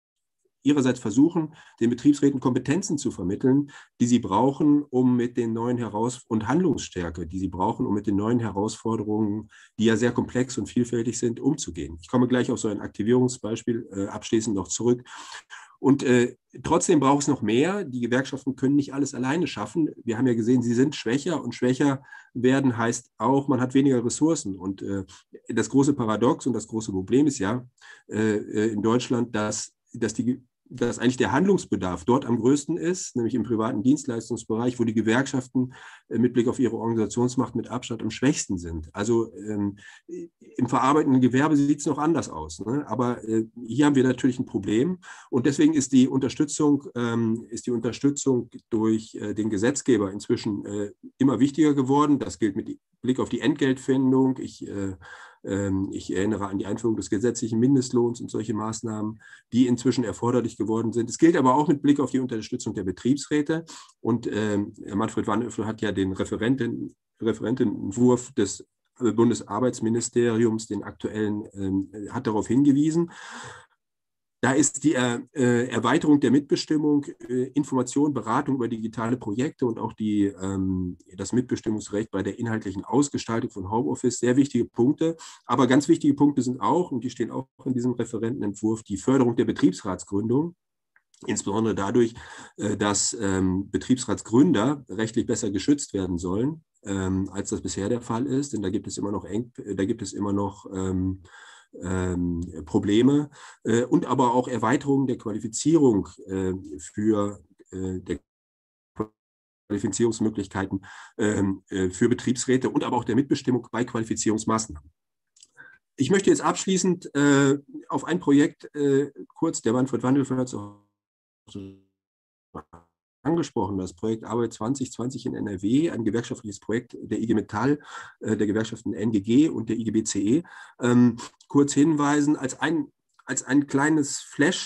den Betriebsräten Kompetenzen zu vermitteln, die sie brauchen, um mit den neuen und Handlungsstärke, die sie brauchen, um mit den neuen Herausforderungen, die ja sehr komplex und vielfältig sind, umzugehen. Ich komme gleich auf so ein Aktivierungsbeispiel abschließend noch zurück. Und trotzdem braucht es noch mehr. Die Gewerkschaften können nicht alles alleine schaffen. Wir haben ja gesehen, sie sind schwächer und schwächer werden heißt auch, man hat weniger Ressourcen. Und das große Paradox und das große Problem ist ja in Deutschland, dass eigentlich der Handlungsbedarf dort am größten ist, nämlich im privaten Dienstleistungsbereich, wo die Gewerkschaften mit Blick auf ihre Organisationsmacht mit Abstand am schwächsten sind. Also im verarbeitenden Gewerbe sieht es noch anders aus. Ne? Aber hier haben wir natürlich ein Problem. Und deswegen ist die Unterstützung durch den Gesetzgeber inzwischen immer wichtiger geworden. Das gilt mit Blick auf die Entgeltfindung. Ich erinnere an die Einführung des gesetzlichen Mindestlohns und solche Maßnahmen, die inzwischen erforderlich geworden sind. Es gilt aber auch mit Blick auf die Unterstützung der Betriebsräte. Und Manfred Wannhöfel hat ja den Referentenentwurf des Bundesarbeitsministeriums, den aktuellen, hat darauf hingewiesen. Da ist die Erweiterung der Mitbestimmung, Information, Beratung über digitale Projekte und auch das Mitbestimmungsrecht bei der inhaltlichen Ausgestaltung von Homeoffice sehr wichtige Punkte. Aber ganz wichtige Punkte sind auch, und die stehen auch in diesem Referentenentwurf, die Förderung der Betriebsratsgründung. Insbesondere dadurch, dass Betriebsratsgründer rechtlich besser geschützt werden sollen, als das bisher der Fall ist. Denn da gibt es immer noch Probleme und aber auch Erweiterung der Qualifizierung der Qualifizierungsmöglichkeiten für Betriebsräte und aber auch der Mitbestimmung bei Qualifizierungsmaßnahmen. Ich möchte jetzt abschließend auf ein Projekt kurz, der Manfred Wannhöfel hat es auch angesprochen, das Projekt Arbeit 2020 in NRW, ein gewerkschaftliches Projekt der IG Metall, der Gewerkschaften NGG und der IG BCE, kurz hinweisen, als ein kleines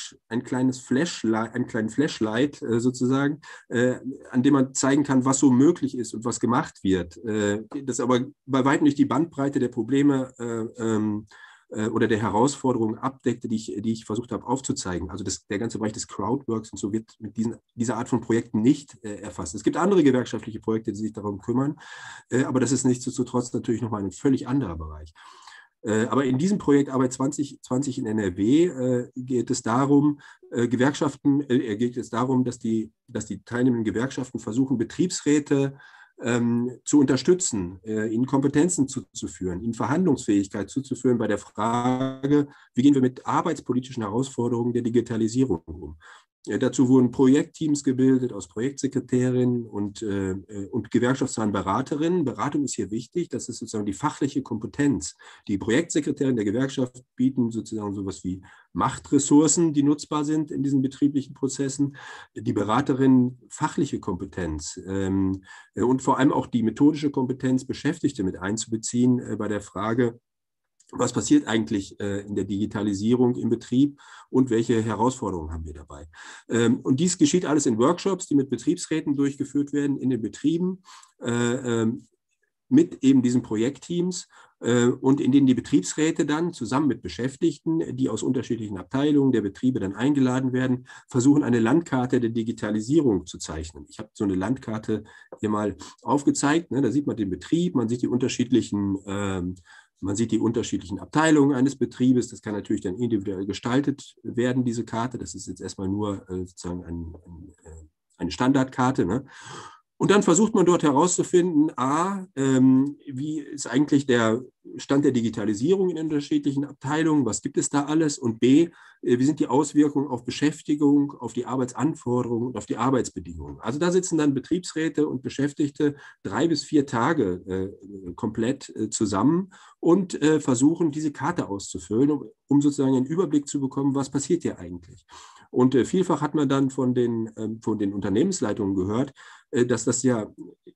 Flashlight sozusagen, an dem man zeigen kann, was so möglich ist und was gemacht wird. Das aber bei weitem nicht die Bandbreite der Probleme oder der Herausforderungen abdeckte, die ich versucht habe aufzuzeigen. Also der ganze Bereich des Crowdworks und so wird mit dieser Art von Projekten nicht erfasst. Es gibt andere gewerkschaftliche Projekte, die sich darum kümmern, aber das ist nichtsdestotrotz natürlich nochmal ein völlig anderer Bereich. Aber in diesem Projekt Arbeit 2020 in NRW geht es darum, dass die teilnehmenden Gewerkschaften versuchen, Betriebsräte zu unterstützen, ihnen Kompetenzen zuzuführen, ihnen Verhandlungsfähigkeit zuzuführen bei der Frage, wie gehen wir mit arbeitspolitischen Herausforderungen der Digitalisierung um. Dazu wurden Projektteams gebildet aus Projektsekretärinnen und gewerkschaftsnahen Beraterinnen. Beratung ist hier wichtig, das ist sozusagen die fachliche Kompetenz. Die Projektsekretärinnen der Gewerkschaft bieten sozusagen sowas wie Machtressourcen, die nutzbar sind in diesen betrieblichen Prozessen. Die Beraterinnen fachliche Kompetenz und vor allem auch die methodische Kompetenz, Beschäftigte mit einzubeziehen bei der Frage, was passiert eigentlich in der Digitalisierung im Betrieb und welche Herausforderungen haben wir dabei? Und dies geschieht alles in Workshops, die mit Betriebsräten durchgeführt werden in den Betrieben, mit eben diesen Projektteams und in denen die Betriebsräte dann zusammen mit Beschäftigten, die aus unterschiedlichen Abteilungen der Betriebe dann eingeladen werden, versuchen, eine Landkarte der Digitalisierung zu zeichnen. Ich habe so eine Landkarte hier mal aufgezeigt. Ne? Da sieht man den Betrieb, man sieht die unterschiedlichen Man sieht die unterschiedlichen Abteilungen eines Betriebes. Das kann natürlich dann individuell gestaltet werden, diese Karte. Das ist jetzt erstmal nur sozusagen eine Standardkarte, ne? Und dann versucht man dort herauszufinden, wie ist eigentlich der Stand der Digitalisierung in unterschiedlichen Abteilungen, was gibt es da alles, und B, wie sind die Auswirkungen auf Beschäftigung, auf die Arbeitsanforderungen und auf die Arbeitsbedingungen. Also da sitzen dann Betriebsräte und Beschäftigte 3 bis 4 Tage komplett zusammen und versuchen, diese Karte auszufüllen, um sozusagen einen Überblick zu bekommen, was passiert hier eigentlich. Und vielfach hat man dann von den Unternehmensleitungen gehört, dass das ja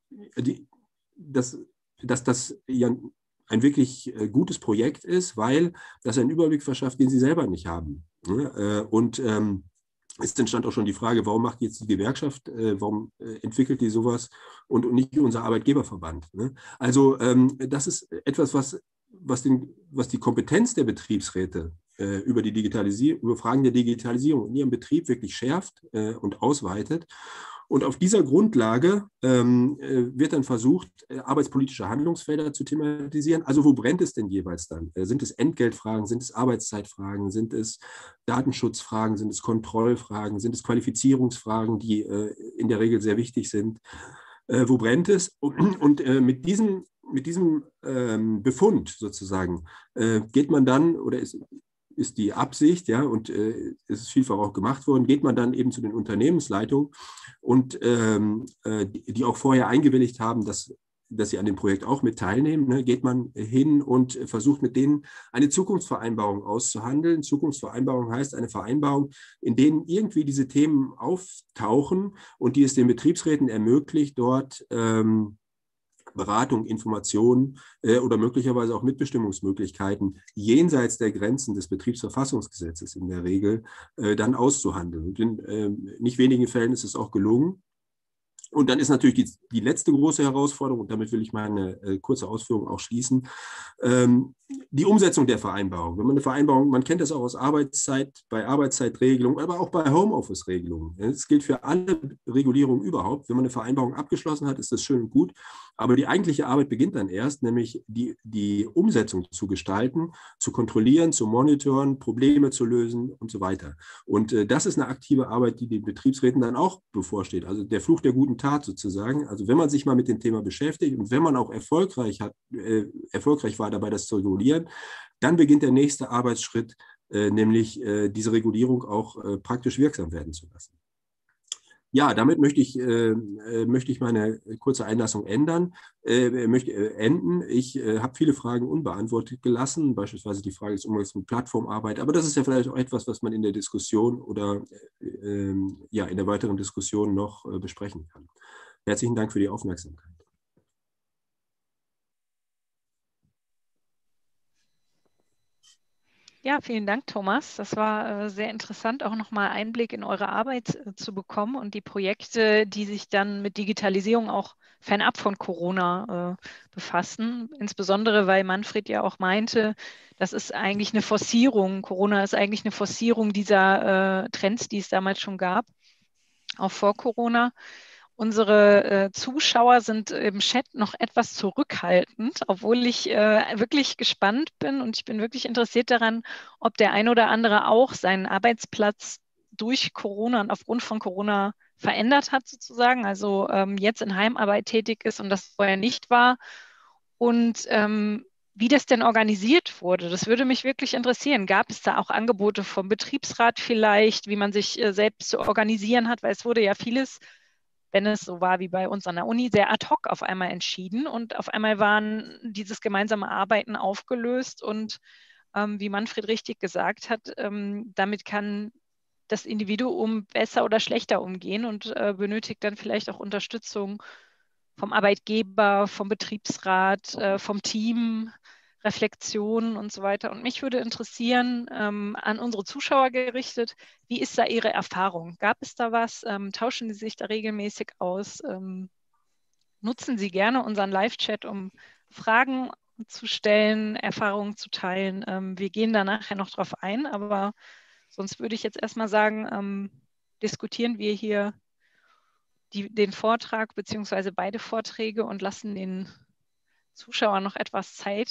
ein wirklich gutes Projekt ist, weil das einen Überblick verschafft, den sie selber nicht haben. Und es entstand auch schon die Frage, warum macht jetzt die Gewerkschaft, warum entwickelt die sowas und nicht unser Arbeitgeberverband? Also das ist etwas, was die Kompetenz der Betriebsräte über Fragen der Digitalisierung in ihrem Betrieb wirklich schärft und ausweitet. Und auf dieser Grundlage wird dann versucht, arbeitspolitische Handlungsfelder zu thematisieren. Also wo brennt es denn jeweils dann? Sind es Entgeltfragen, sind es Arbeitszeitfragen, sind es Datenschutzfragen, sind es Kontrollfragen, sind es Qualifizierungsfragen, die in der Regel sehr wichtig sind? Wo brennt es? Und mit diesem Befund sozusagen geht man dann, oder ist die Absicht, ja, und es ist vielfach auch gemacht worden, geht man dann eben zu den Unternehmensleitungen und die auch vorher eingewilligt haben, dass sie an dem Projekt auch mit teilnehmen, ne, geht man hin und versucht mit denen eine Zukunftsvereinbarung auszuhandeln. Zukunftsvereinbarung heißt eine Vereinbarung, in denen irgendwie diese Themen auftauchen und die es den Betriebsräten ermöglicht, dort Beratung, Informationen oder möglicherweise auch Mitbestimmungsmöglichkeiten jenseits der Grenzen des Betriebsverfassungsgesetzes in der Regel dann auszuhandeln. Und in nicht wenigen Fällen ist es auch gelungen. Und dann ist natürlich die letzte große Herausforderung, und damit will ich meine kurze Ausführung auch schließen, die Umsetzung der Vereinbarung. Wenn man eine Vereinbarung, man kennt das auch aus bei Arbeitszeitregelungen, aber auch bei Homeoffice-Regelungen. Das gilt für alle Regulierungen überhaupt. Wenn man eine Vereinbarung abgeschlossen hat, ist das schön und gut. Aber die eigentliche Arbeit beginnt dann erst, nämlich die Umsetzung zu gestalten, zu kontrollieren, zu monitoren, Probleme zu lösen und so weiter. Und das ist eine aktive Arbeit, die den Betriebsräten dann auch bevorsteht. Also der Fluch der guten Tat sozusagen. Also wenn man sich mal mit dem Thema beschäftigt und wenn man auch erfolgreich war dabei, das zu regulieren, dann beginnt der nächste Arbeitsschritt, nämlich diese Regulierung auch praktisch wirksam werden zu lassen. Ja, damit möchte ich meine kurze Einlassung enden. Ich habe viele Fragen unbeantwortet gelassen, beispielsweise die Frage des Umgangs mit Plattformarbeit. Aber das ist ja vielleicht auch etwas, was man in der Diskussion oder in der weiteren Diskussion noch besprechen kann. Herzlichen Dank für die Aufmerksamkeit. Ja, vielen Dank, Thomas. Das war sehr interessant, auch nochmal Einblick in eure Arbeit zu bekommen und die Projekte, die sich dann mit Digitalisierung auch fernab von Corona befassen. Insbesondere, weil Manfred ja auch meinte, das ist eigentlich eine Forcierung. Corona ist eigentlich eine Forcierung dieser Trends, die es damals schon gab, auch vor Corona. Unsere Zuschauer sind im Chat noch etwas zurückhaltend, obwohl ich wirklich gespannt bin und ich bin wirklich interessiert daran, ob der ein oder andere auch seinen Arbeitsplatz durch Corona und aufgrund von Corona verändert hat sozusagen, also jetzt in Heimarbeit tätig ist und das vorher nicht war. Und wie das denn organisiert wurde, das würde mich wirklich interessieren. Gab es da auch Angebote vom Betriebsrat vielleicht, wie man sich selbst zu organisieren hat, weil es wurde ja vieles, wenn es so war wie bei uns an der Uni, sehr ad hoc auf einmal entschieden und auf einmal waren dieses gemeinsame Arbeiten aufgelöst und wie Manfred richtig gesagt hat, damit kann das Individuum besser oder schlechter umgehen und benötigt dann vielleicht auch Unterstützung vom Arbeitgeber, vom Betriebsrat, vom Team, Reflexionen und so weiter. Und mich würde interessieren, an unsere Zuschauer gerichtet, wie ist da Ihre Erfahrung? Gab es da was? Tauschen Sie sich da regelmäßig aus? Nutzen Sie gerne unseren Live-Chat, um Fragen zu stellen, Erfahrungen zu teilen. Wir gehen da nachher noch drauf ein, aber sonst würde ich jetzt erstmal sagen, diskutieren wir hier den Vortrag beziehungsweise beide Vorträge und lassen den Zuschauern noch etwas Zeit,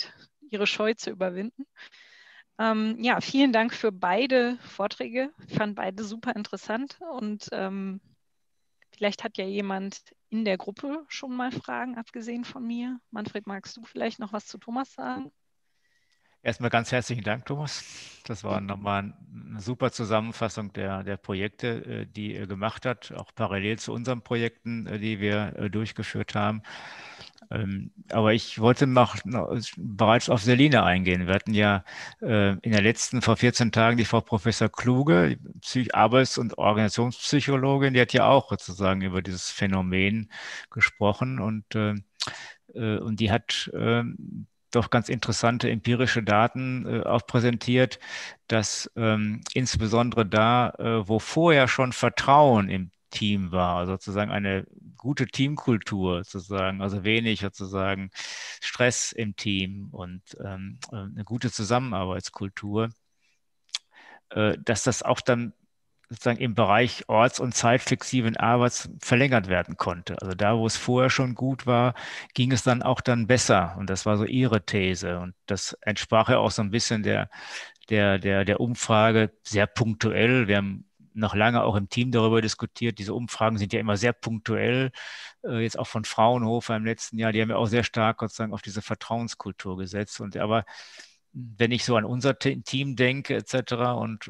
ihre Scheu zu überwinden. Ja, vielen Dank für beide Vorträge. Ich fand beide super interessant und vielleicht hat ja jemand in der Gruppe schon mal Fragen, abgesehen von mir. Manfred, magst du vielleicht noch was zu Thomas sagen? Erstmal ganz herzlichen Dank, Thomas. Das war nochmal eine super Zusammenfassung der Projekte, die ihr gemacht habt, auch parallel zu unseren Projekten, die wir durchgeführt haben. Aber ich wollte noch bereits auf Selina eingehen. Wir hatten ja vor 14 Tagen die Frau Professor Kluge, Arbeits- und Organisationspsychologin, die hat ja auch sozusagen über dieses Phänomen gesprochen und die hat doch ganz interessante empirische Daten auch präsentiert, dass insbesondere da, wo vorher schon Vertrauen im Team war, sozusagen eine gute Teamkultur sozusagen, also wenig sozusagen Stress im Team und eine gute Zusammenarbeitskultur, dass das auch dann sozusagen im Bereich orts- und zeitflexiblen Arbeits verlängert werden konnte. Also da, wo es vorher schon gut war, ging es dann auch dann besser. Und das war so ihre These. Und das entsprach ja auch so ein bisschen der Umfrage sehr punktuell. Wir haben noch lange auch im Team darüber diskutiert. Diese Umfragen sind ja immer sehr punktuell. Jetzt auch von Fraunhofer im letzten Jahr, die haben ja auch sehr stark sozusagen auf diese Vertrauenskultur gesetzt. Aber wenn ich so an unser Team denke, etc. und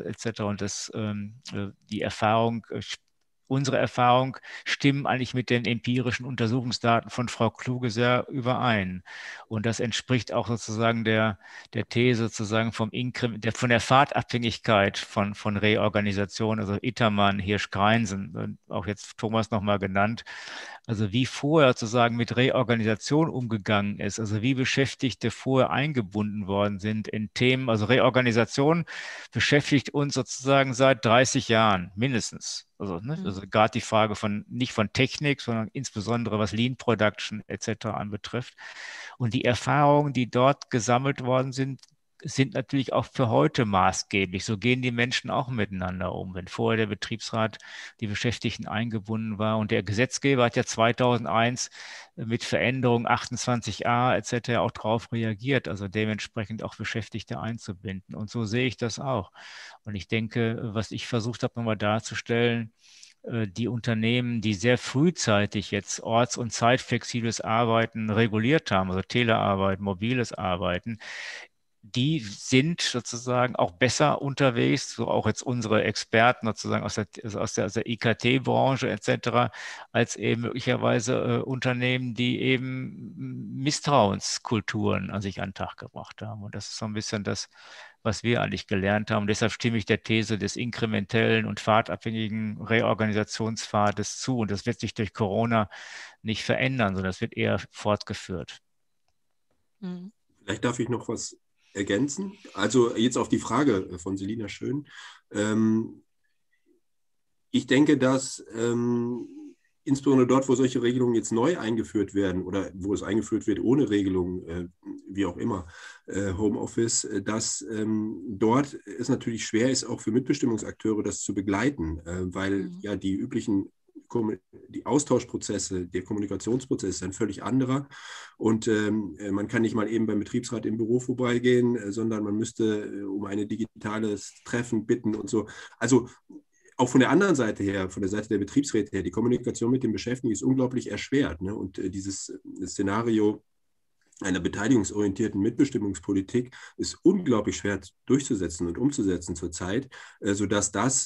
die Erfahrung, unsere Erfahrung stimmen eigentlich mit den empirischen Untersuchungsdaten von Frau Kluge sehr überein. Und das entspricht auch sozusagen der These sozusagen von der Fahrtabhängigkeit von Reorganisation, also Ittermann, Hirsch-Greinsen, auch jetzt Thomas nochmal genannt. Also wie vorher sozusagen mit Reorganisation umgegangen ist, also wie Beschäftigte vorher eingebunden worden sind in Themen. Also Reorganisation beschäftigt uns sozusagen seit 30 Jahren mindestens. Also gerade die Frage nicht von Technik, sondern insbesondere was Lean Production etc. anbetrifft. Und die Erfahrungen, die dort gesammelt worden sind natürlich auch für heute maßgeblich. So gehen die Menschen auch miteinander um. Wenn vorher der Betriebsrat die Beschäftigten eingebunden war und der Gesetzgeber hat ja 2001 mit Veränderung 28a etc. auch darauf reagiert, also dementsprechend auch Beschäftigte einzubinden. Und so sehe ich das auch. Und ich denke, was ich versucht habe, nochmal darzustellen, die Unternehmen, die sehr frühzeitig jetzt orts- und zeitflexibles Arbeiten reguliert haben, also Telearbeit, mobiles Arbeiten, die sind sozusagen auch besser unterwegs, so auch jetzt unsere Experten sozusagen aus der IKT-Branche etc., als eben möglicherweise Unternehmen, die eben Misstrauenskulturen an sich an den Tag gebracht haben. Und das ist so ein bisschen das, was wir eigentlich gelernt haben. Und deshalb stimme ich der These des inkrementellen und pfadabhängigen Reorganisationspfades zu. Und das wird sich durch Corona nicht verändern, sondern das wird eher fortgeführt. Vielleicht darf ich noch was ergänzen. Also jetzt auf die Frage von Selina Schön. Ich denke, dass insbesondere dort, wo solche Regelungen jetzt neu eingeführt werden oder wo es eingeführt wird ohne Regelung, wie auch immer, Homeoffice, dass dort es natürlich schwer ist, auch für Mitbestimmungsakteure das zu begleiten, weil ja die üblichen die Austauschprozesse, der Kommunikationsprozess ist ein völlig anderer. Und man kann nicht mal eben beim Betriebsrat im Büro vorbeigehen, sondern man müsste um ein digitales Treffen bitten und so. Also auch von der anderen Seite her, von der Seite der Betriebsräte her, die Kommunikation mit den Beschäftigten ist unglaublich erschwert. Ne? Und dieses Szenario einer beteiligungsorientierten Mitbestimmungspolitik ist unglaublich schwer durchzusetzen und umzusetzen zurzeit, sodass das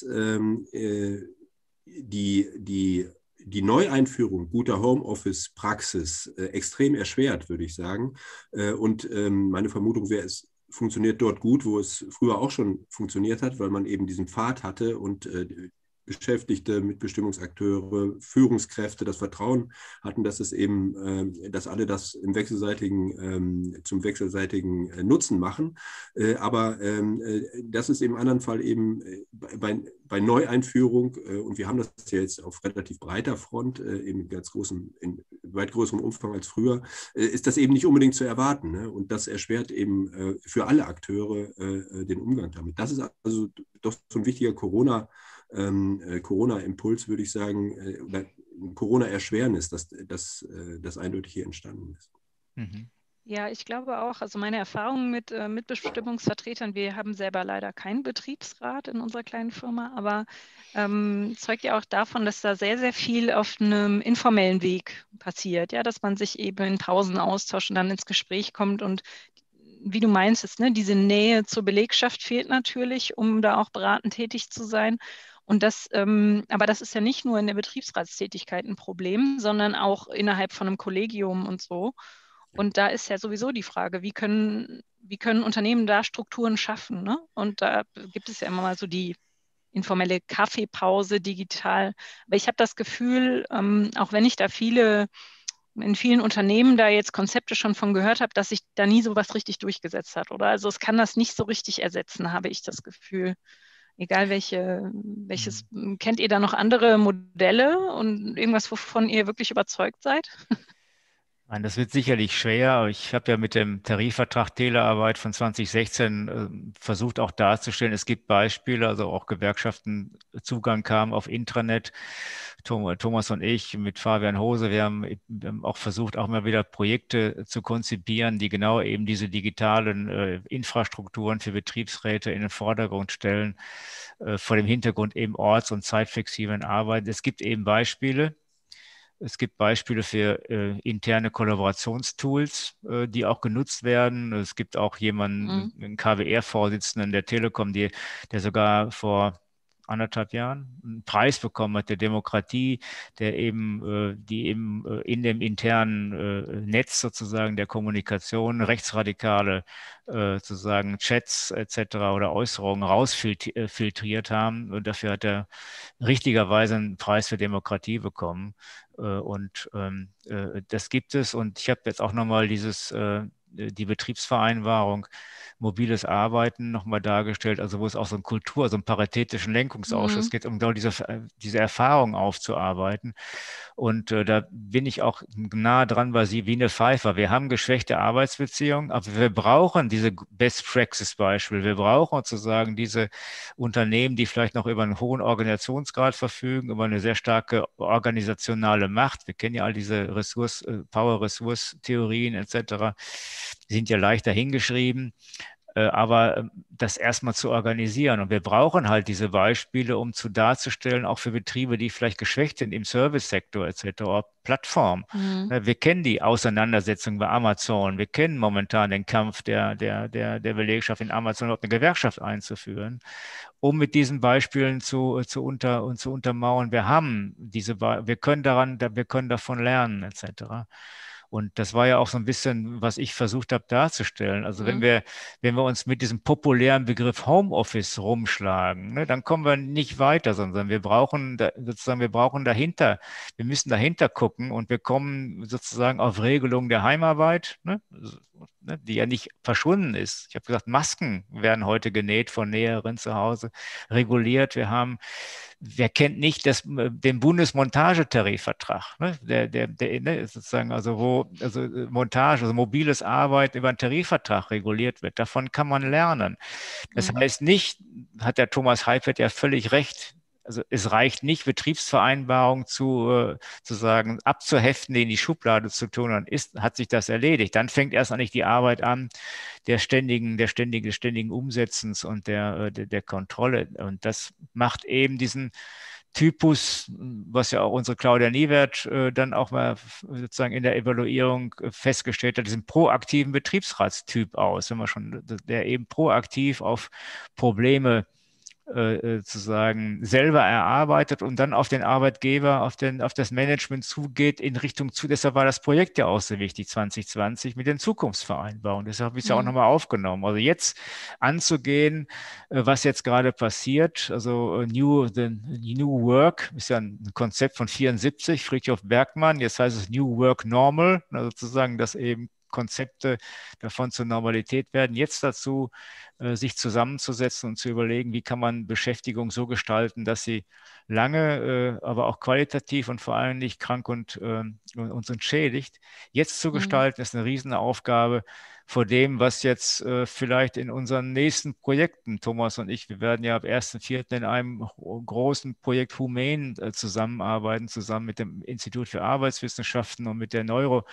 die Neueinführung guter Homeoffice-Praxis extrem erschwert, würde ich sagen. Und meine Vermutung wäre, es funktioniert dort gut, wo es früher auch schon funktioniert hat, weil man eben diesen Pfad hatte und Beschäftigte, Mitbestimmungsakteure, Führungskräfte das Vertrauen hatten, dass es eben, dass alle das zum wechselseitigen Nutzen machen. Aber das ist im anderen Fall eben bei Neueinführung, und wir haben das ja jetzt auf relativ breiter Front, in weit größerem Umfang als früher, ist das eben nicht unbedingt zu erwarten. Ne? Und das erschwert eben für alle Akteure den Umgang damit. Das ist also doch so ein wichtiger Corona-Impuls, würde ich sagen, oder Corona-Erschwernis, das eindeutig hier entstanden ist. Mhm. Ja, ich glaube auch. Also meine Erfahrung mit Mitbestimmungsvertretern, wir haben selber leider keinen Betriebsrat in unserer kleinen Firma, aber zeugt ja auch davon, dass da sehr, sehr viel auf einem informellen Weg passiert, ja, dass man sich eben in Pausen austauscht und dann ins Gespräch kommt und wie du meinst, ne, diese Nähe zur Belegschaft fehlt natürlich, um da auch beratend tätig zu sein. Und das, aber das ist ja nicht nur in der Betriebsratstätigkeit ein Problem, sondern auch innerhalb von einem Kollegium und so. Und da ist ja sowieso die Frage, wie können Unternehmen da Strukturen schaffen, ne? Und da gibt es ja immer mal so die informelle Kaffeepause digital. Aber ich habe das Gefühl, auch wenn ich da in vielen Unternehmen da jetzt Konzepte schon von gehört habe, dass sich da nie so was richtig durchgesetzt hat, oder? Also es kann das nicht so richtig ersetzen, habe ich das Gefühl. Egal welches, kennt ihr da noch andere Modelle und irgendwas, wovon ihr wirklich überzeugt seid? Nein, das wird sicherlich schwer, aber ich habe ja mit dem Tarifvertrag Telearbeit von 2016 versucht auch darzustellen, es gibt Beispiele, also auch Gewerkschaften Zugang haben auf Intranet. Thomas und ich mit Fabian Hose, wir haben auch versucht, auch mal wieder Projekte zu konzipieren, die genau eben diese digitalen Infrastrukturen für Betriebsräte in den Vordergrund stellen, vor dem Hintergrund eben orts- und zeitflexiblen Arbeiten. Es gibt eben Beispiele. Es gibt Beispiele für interne Kollaborationstools, die auch genutzt werden. Es gibt auch jemanden, Mhm. einen KWR-Vorsitzenden der Telekom, der sogar vor 1,5 Jahren einen Preis bekommen hat der Demokratie, die eben in dem internen Netz sozusagen der Kommunikation rechtsradikale sozusagen Chats etc. oder Äußerungen rausfiltriert haben. Und dafür hat er richtigerweise einen Preis für Demokratie bekommen. Das gibt es. Und ich habe jetzt auch nochmal die Betriebsvereinbarung mobiles Arbeiten nochmal dargestellt, also wo es auch so so einen paritätischen Lenkungsausschuss Mhm. geht, um genau diese Erfahrung aufzuarbeiten. Und da bin ich auch nah dran bei Sabine Pfeiffer. Wir haben geschwächte Arbeitsbeziehungen, aber wir brauchen diese Best-Praxis-Beispiele. Wir brauchen sozusagen diese Unternehmen, die vielleicht noch über einen hohen Organisationsgrad verfügen, über eine sehr starke organisationale Macht. Wir kennen ja all diese Power-Ressource-Theorien etc. Die sind ja leicht dahingeschrieben. Aber das erstmal zu organisieren. Und wir brauchen halt diese Beispiele, um darzustellen, auch für Betriebe, die vielleicht geschwächt sind im Servicesektor etc., Plattform. Mhm. Wir kennen die Auseinandersetzung bei Amazon. Wir kennen momentan den Kampf der Belegschaft in Amazon, überhaupt eine Gewerkschaft einzuführen, um mit diesen Beispielen zu untermauern. Wir können davon lernen, etc. Und das war ja auch so ein bisschen, was ich versucht habe darzustellen. Also Mhm. wenn wir uns mit diesem populären Begriff Homeoffice rumschlagen, ne, dann kommen wir nicht weiter, sondern wir brauchen dahinter, wir müssen dahinter gucken und wir kommen sozusagen auf Regelung der Heimarbeit, ne, die ja nicht verschwunden ist. Ich habe gesagt, Masken werden heute genäht von Näherinnen zu Hause, reguliert. Wer kennt nicht den Bundesmontagetarifvertrag, ne? Ne, sozusagen, Montage, also mobiles Arbeiten über einen Tarifvertrag reguliert wird. Davon kann man lernen. Das Mhm. heißt nicht, hat der Thomas Heipert ja völlig recht, also es reicht nicht, Betriebsvereinbarungen zu sagen, abzuheften, die in die Schublade zu tun, dann hat sich das erledigt. Dann fängt erst eigentlich die Arbeit an des ständigen Umsetzens und der Kontrolle. Und das macht eben diesen Typus, was ja auch unsere Claudia Niewert dann auch mal sozusagen in der Evaluierung festgestellt hat, diesen proaktiven Betriebsratstyp aus, wenn man schon, der eben proaktiv auf Probleme sozusagen selber erarbeitet und dann auf den Arbeitgeber, auf das Management zugeht in Richtung zu. Deshalb war das Projekt ja auch so wichtig 2020 mit den Zukunftsvereinbarungen. Deshalb habe ich es ja auch Mhm. nochmal aufgenommen. Also jetzt anzugehen, was jetzt gerade passiert, also the New Work ist ja ein Konzept von 74, Fridtjof Bergmann. Jetzt heißt es New Work Normal, also sozusagen, dass eben Konzepte davon zur Normalität werden. Jetzt dazu sich zusammenzusetzen und zu überlegen, wie kann man Beschäftigung so gestalten, dass sie lange, aber auch qualitativ und vor allem nicht krank und uns entschädigt. Jetzt zu Mhm. gestalten, ist eine Riesenaufgabe, vor dem, was jetzt vielleicht in unseren nächsten Projekten, Thomas und ich, wir werden ja ab 1.4. in einem großen Projekt Human zusammenarbeiten, zusammen mit dem Institut für Arbeitswissenschaften und mit der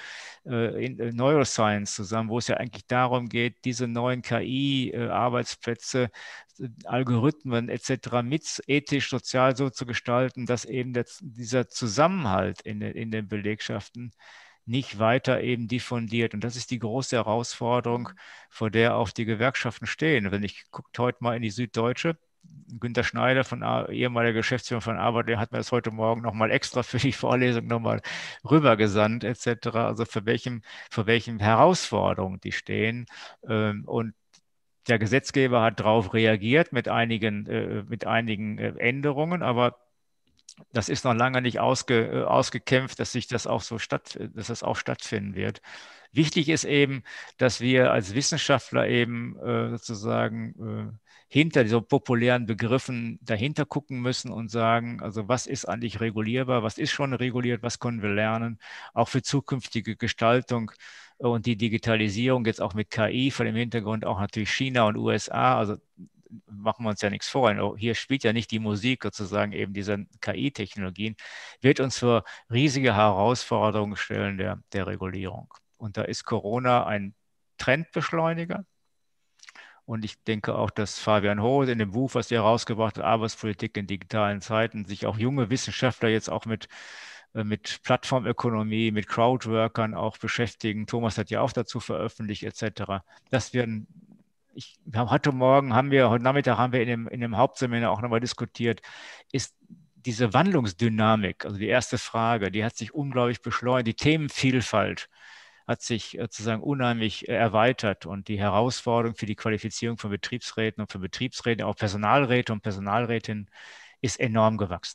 Neuroscience zusammen, wo es ja eigentlich darum geht, diese neuen KI-Arbeitsplätze, Algorithmen etc. mit ethisch, sozial so zu gestalten, dass eben dieser Zusammenhalt in den Belegschaften nicht weiter eben diffundiert. Und das ist die große Herausforderung, vor der auch die Gewerkschaften stehen. Wenn ich guckt heute mal in die Süddeutsche, Günter Schneider, ehemaliger Geschäftsführer von Arbeit, der hat mir das heute Morgen nochmal extra für die Vorlesung nochmal rübergesandt, etc. Also vor welchen Herausforderungen die stehen. Und der Gesetzgeber hat darauf reagiert mit einigen Änderungen, aber das ist noch lange nicht ausgekämpft, dass das auch stattfinden wird. Wichtig ist eben, dass wir als Wissenschaftler eben sozusagen hinter so populären Begriffen dahinter gucken müssen und sagen, also was ist eigentlich regulierbar, was ist schon reguliert, was können wir lernen, auch für zukünftige Gestaltung und die Digitalisierung jetzt auch mit KI vor dem Hintergrund auch natürlich China und USA, also machen wir uns ja nichts vor. Hier spielt ja nicht die Musik sozusagen eben dieser KI-Technologien, wird uns für riesige Herausforderungen stellen der Regulierung. Und da ist Corona ein Trendbeschleuniger. Und ich denke auch, dass Fabian Hohl in dem Buch, was er herausgebracht hat, Arbeitspolitik in digitalen Zeiten, sich auch junge Wissenschaftler jetzt auch mit Plattformökonomie, mit Crowdworkern auch beschäftigen. Thomas hat ja auch dazu veröffentlicht, etc. Das werden heute Nachmittag haben wir in dem Hauptseminar auch nochmal diskutiert, ist diese Wandlungsdynamik, also die erste Frage, die hat sich unglaublich beschleunigt. Die Themenvielfalt hat sich sozusagen unheimlich erweitert und die Herausforderung für die Qualifizierung von Betriebsräten und für Betriebsräte, auch Personalräte und Personalrätinnen, ist enorm gewachsen.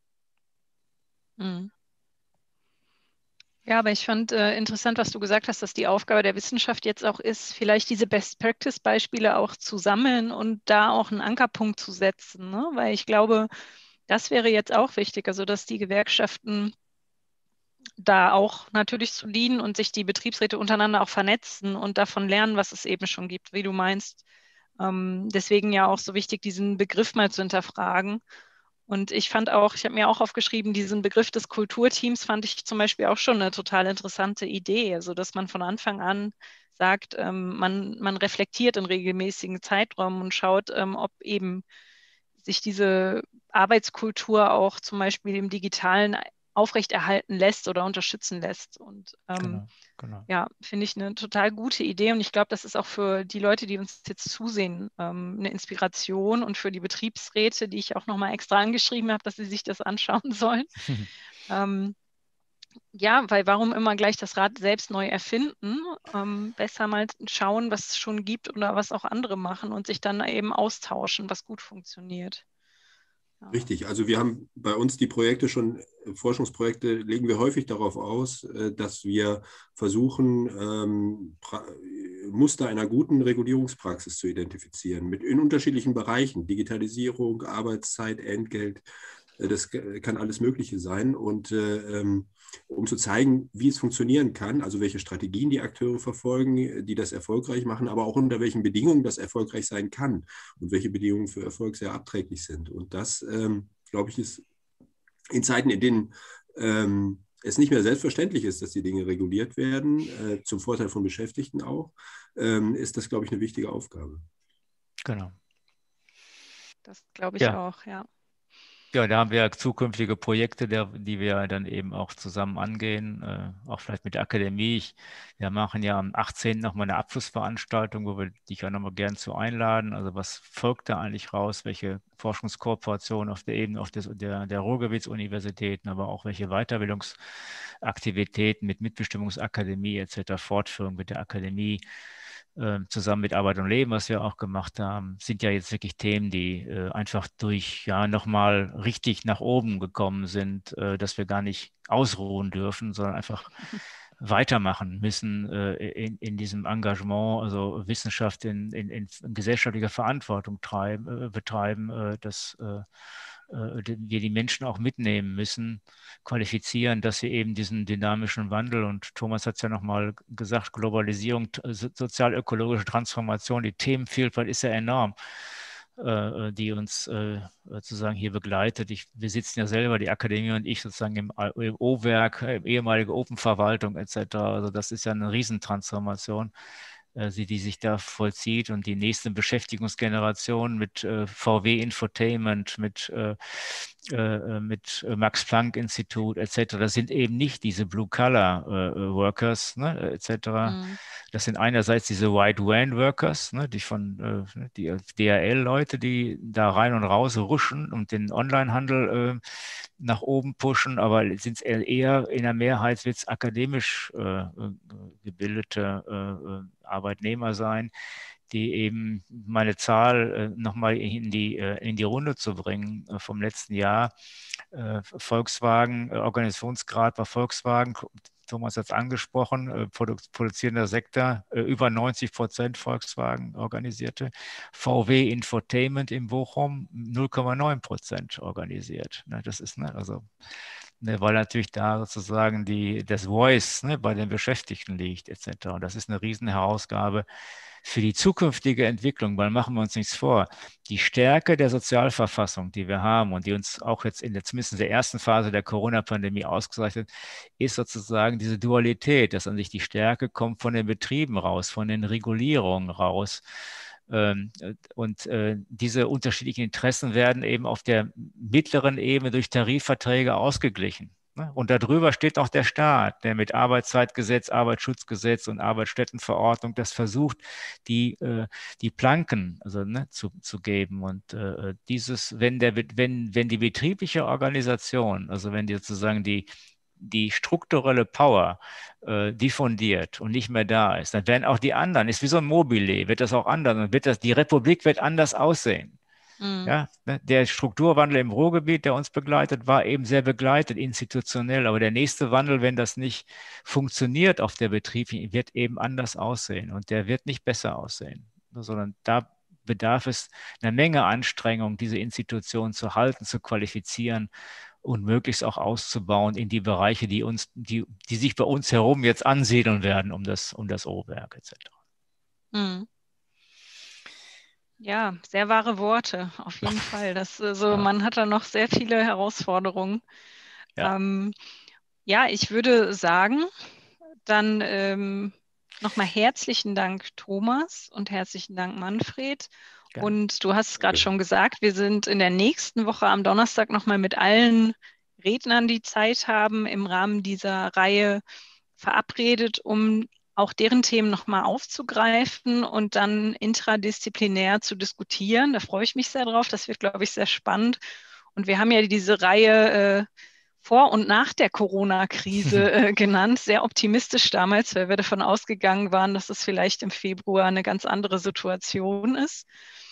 Mhm. Ja, aber ich fand interessant, was du gesagt hast, dass die Aufgabe der Wissenschaft jetzt auch ist, vielleicht diese Best-Practice-Beispiele auch zu sammeln und da auch einen Ankerpunkt zu setzen, ne? Weil ich glaube, das wäre jetzt auch wichtig, also dass die Gewerkschaften da auch natürlich zu dienen und sich die Betriebsräte untereinander auch vernetzen und davon lernen, was es eben schon gibt, wie du meinst. Deswegen ja auch so wichtig, diesen Begriff mal zu hinterfragen. Und ich habe mir auch aufgeschrieben, diesen Begriff des Kulturteams fand ich zum Beispiel auch schon eine total interessante Idee. Also, dass man von Anfang an sagt, man reflektiert in regelmäßigen Zeiträumen und schaut, ob eben sich diese Arbeitskultur auch zum Beispiel im Digitalen aufrechterhalten lässt oder unterstützen lässt. Und Genau. ja, finde ich eine total gute Idee. Und ich glaube, das ist auch für die Leute, die uns jetzt zusehen, eine Inspiration und für die Betriebsräte, die ich auch nochmal extra angeschrieben habe, dass sie sich das anschauen sollen. Ja, weil warum immer gleich das Rad selbst neu erfinden? Besser mal schauen, was es schon gibt oder was auch andere machen und sich dann eben austauschen, was gut funktioniert. Ja. Richtig, also wir haben bei uns die Projekte schon, Forschungsprojekte legen wir häufig darauf aus, dass wir versuchen, Muster einer guten Regulierungspraxis zu identifizieren, in unterschiedlichen Bereichen, Digitalisierung, Arbeitszeit, Entgelt, das kann alles Mögliche sein. Und um zu zeigen, wie es funktionieren kann, also welche Strategien die Akteure verfolgen, die das erfolgreich machen, aber auch unter welchen Bedingungen das erfolgreich sein kann und welche Bedingungen für Erfolg sehr abträglich sind. Und das, glaube ich, ist in Zeiten, in denen es nicht mehr selbstverständlich ist, dass die Dinge reguliert werden, zum Vorteil von Beschäftigten auch, ist das, glaube ich, eine wichtige Aufgabe. Genau. Das glaube ich auch, ja. Ja, da haben wir zukünftige Projekte, die wir dann eben auch zusammen angehen, auch vielleicht mit der Akademie. Wir machen ja am 18. nochmal eine Abschlussveranstaltung, wo wir dich auch nochmal gern zu einladen. Also was folgt da eigentlich raus? Welche Forschungskooperationen auf der Ebene der Ruhrgebietsuniversitäten, aber auch welche Weiterbildungsaktivitäten mit Mitbestimmungsakademie etc., Fortführung mit der Akademie, zusammen mit Arbeit und Leben, was wir auch gemacht haben, sind ja jetzt wirklich Themen, die einfach durch nochmal richtig nach oben gekommen sind, dass wir gar nicht ausruhen dürfen, sondern einfach weitermachen müssen in diesem Engagement, also Wissenschaft in gesellschaftlicher Verantwortung betreiben, das wir die Menschen auch mitnehmen müssen, qualifizieren, dass sie eben diesen dynamischen Wandel, und Thomas hat es ja nochmal gesagt, Globalisierung, sozial-ökologische Transformation, die Themenvielfalt ist ja enorm, die uns sozusagen hier begleitet. Wir sitzen ja selber, die Akademie und ich, sozusagen im O-Werk, ehemalige Open-Verwaltung etc. Also das ist ja eine Riesentransformation, die sich da vollzieht, und die nächste Beschäftigungsgeneration mit VW Infotainment, mit Max-Planck-Institut etc. Das sind eben nicht diese Blue-Collar-Workers, ne, etc. Mhm. Das sind einerseits diese White-Van-Workers, ne, die DHL-Leute, die da rein und raus ruschen und den Onlinehandel nach oben pushen, aber sind es eher in der Mehrheit wird es akademisch gebildete Arbeitnehmer sein, die eben meine Zahl nochmal in die Runde zu bringen vom letzten Jahr. Volkswagen, Organisationsgrad bei Volkswagen, Thomas hat es angesprochen, produzierender Sektor, über 90% Volkswagen organisierte. VW Infotainment in Bochum 0,9% organisiert. Das ist, also, weil natürlich da sozusagen das Voice bei den Beschäftigten liegt etc. Und das ist eine riesen Herausgabe für die zukünftige Entwicklung, weil machen wir uns nichts vor, die Stärke der Sozialverfassung, die wir haben und die uns auch jetzt zumindest in der ersten Phase der Corona-Pandemie ausgezeichnet, ist sozusagen diese Dualität, dass an sich die Stärke kommt von den Betrieben raus, von den Regulierungen raus. Und diese unterschiedlichen Interessen werden eben auf der mittleren Ebene durch Tarifverträge ausgeglichen. Und darüber steht auch der Staat, der mit Arbeitszeitgesetz, Arbeitsschutzgesetz und Arbeitsstättenverordnung das versucht, die Planken zu geben. Und wenn die betriebliche Organisation, also wenn die sozusagen die strukturelle Power diffundiert und nicht mehr da ist, dann werden auch die anderen, ist wie so ein Mobile, wird das auch anders, die Republik wird anders aussehen. Mhm. Ja, der Strukturwandel im Ruhrgebiet, der uns begleitet, war eben sehr begleitet, institutionell. Aber der nächste Wandel, wenn das nicht funktioniert auf der Betrieb, wird eben anders aussehen. Und der wird nicht besser aussehen, sondern da bedarf es einer Menge Anstrengung, diese Institutionen zu halten, zu qualifizieren und möglichst auch auszubauen in die Bereiche, die sich bei uns herum jetzt ansiedeln werden, um das O-Werk etc. Mhm. Ja, sehr wahre Worte, auf jeden Fall. Man hat da noch sehr viele Herausforderungen. Ja, ich würde sagen, dann nochmal herzlichen Dank, Thomas, und herzlichen Dank, Manfred. Gerne. Und du hast es gerade schon gesagt, wir sind in der nächsten Woche am Donnerstag nochmal mit allen Rednern, die Zeit haben, im Rahmen dieser Reihe verabredet, um auch deren Themen nochmal aufzugreifen und dann intradisziplinär zu diskutieren. Da freue ich mich sehr drauf. Das wird, glaube ich, sehr spannend. Und wir haben ja diese Reihe vor und nach der Corona-Krise genannt, sehr optimistisch damals, weil wir davon ausgegangen waren, dass es vielleicht im Februar eine ganz andere Situation ist.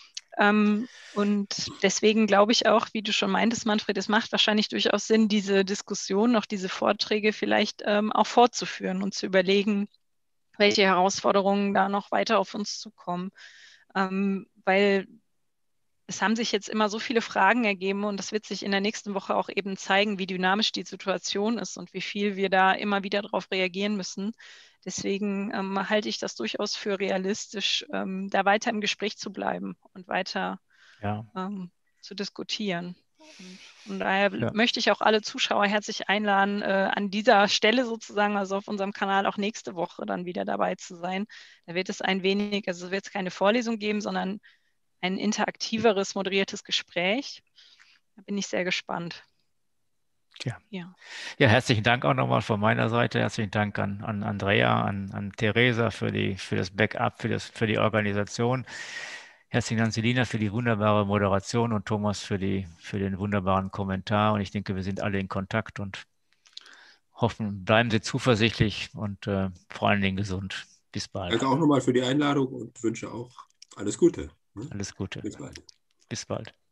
Und deswegen glaube ich auch, wie du schon meintest, Manfred, es macht wahrscheinlich durchaus Sinn, diese Diskussion, noch diese Vorträge vielleicht auch fortzuführen und zu überlegen, welche Herausforderungen da noch weiter auf uns zukommen. Weil es haben sich jetzt immer so viele Fragen ergeben und das wird sich in der nächsten Woche auch eben zeigen, wie dynamisch die Situation ist und wie viel wir da immer wieder darauf reagieren müssen. Deswegen halte ich das durchaus für realistisch, da weiter im Gespräch zu bleiben und weiter zu diskutieren. Und von daher möchte ich auch alle Zuschauer herzlich einladen, an dieser Stelle sozusagen, also auf unserem Kanal auch nächste Woche dann wieder dabei zu sein. Da wird es also wird es keine Vorlesung geben, sondern ein interaktiveres, moderiertes Gespräch. Da bin ich sehr gespannt. Ja, herzlichen Dank auch nochmal von meiner Seite. Herzlichen Dank an Andrea, an Theresa für das Backup, für die Organisation. Herzlichen Dank, Selina, für die wunderbare Moderation und Thomas für den wunderbaren Kommentar. Und ich denke, wir sind alle in Kontakt und hoffen, bleiben Sie zuversichtlich und vor allen Dingen gesund. Bis bald. Danke auch nochmal für die Einladung und wünsche auch alles Gute. Alles Gute. Bis bald. Bis bald.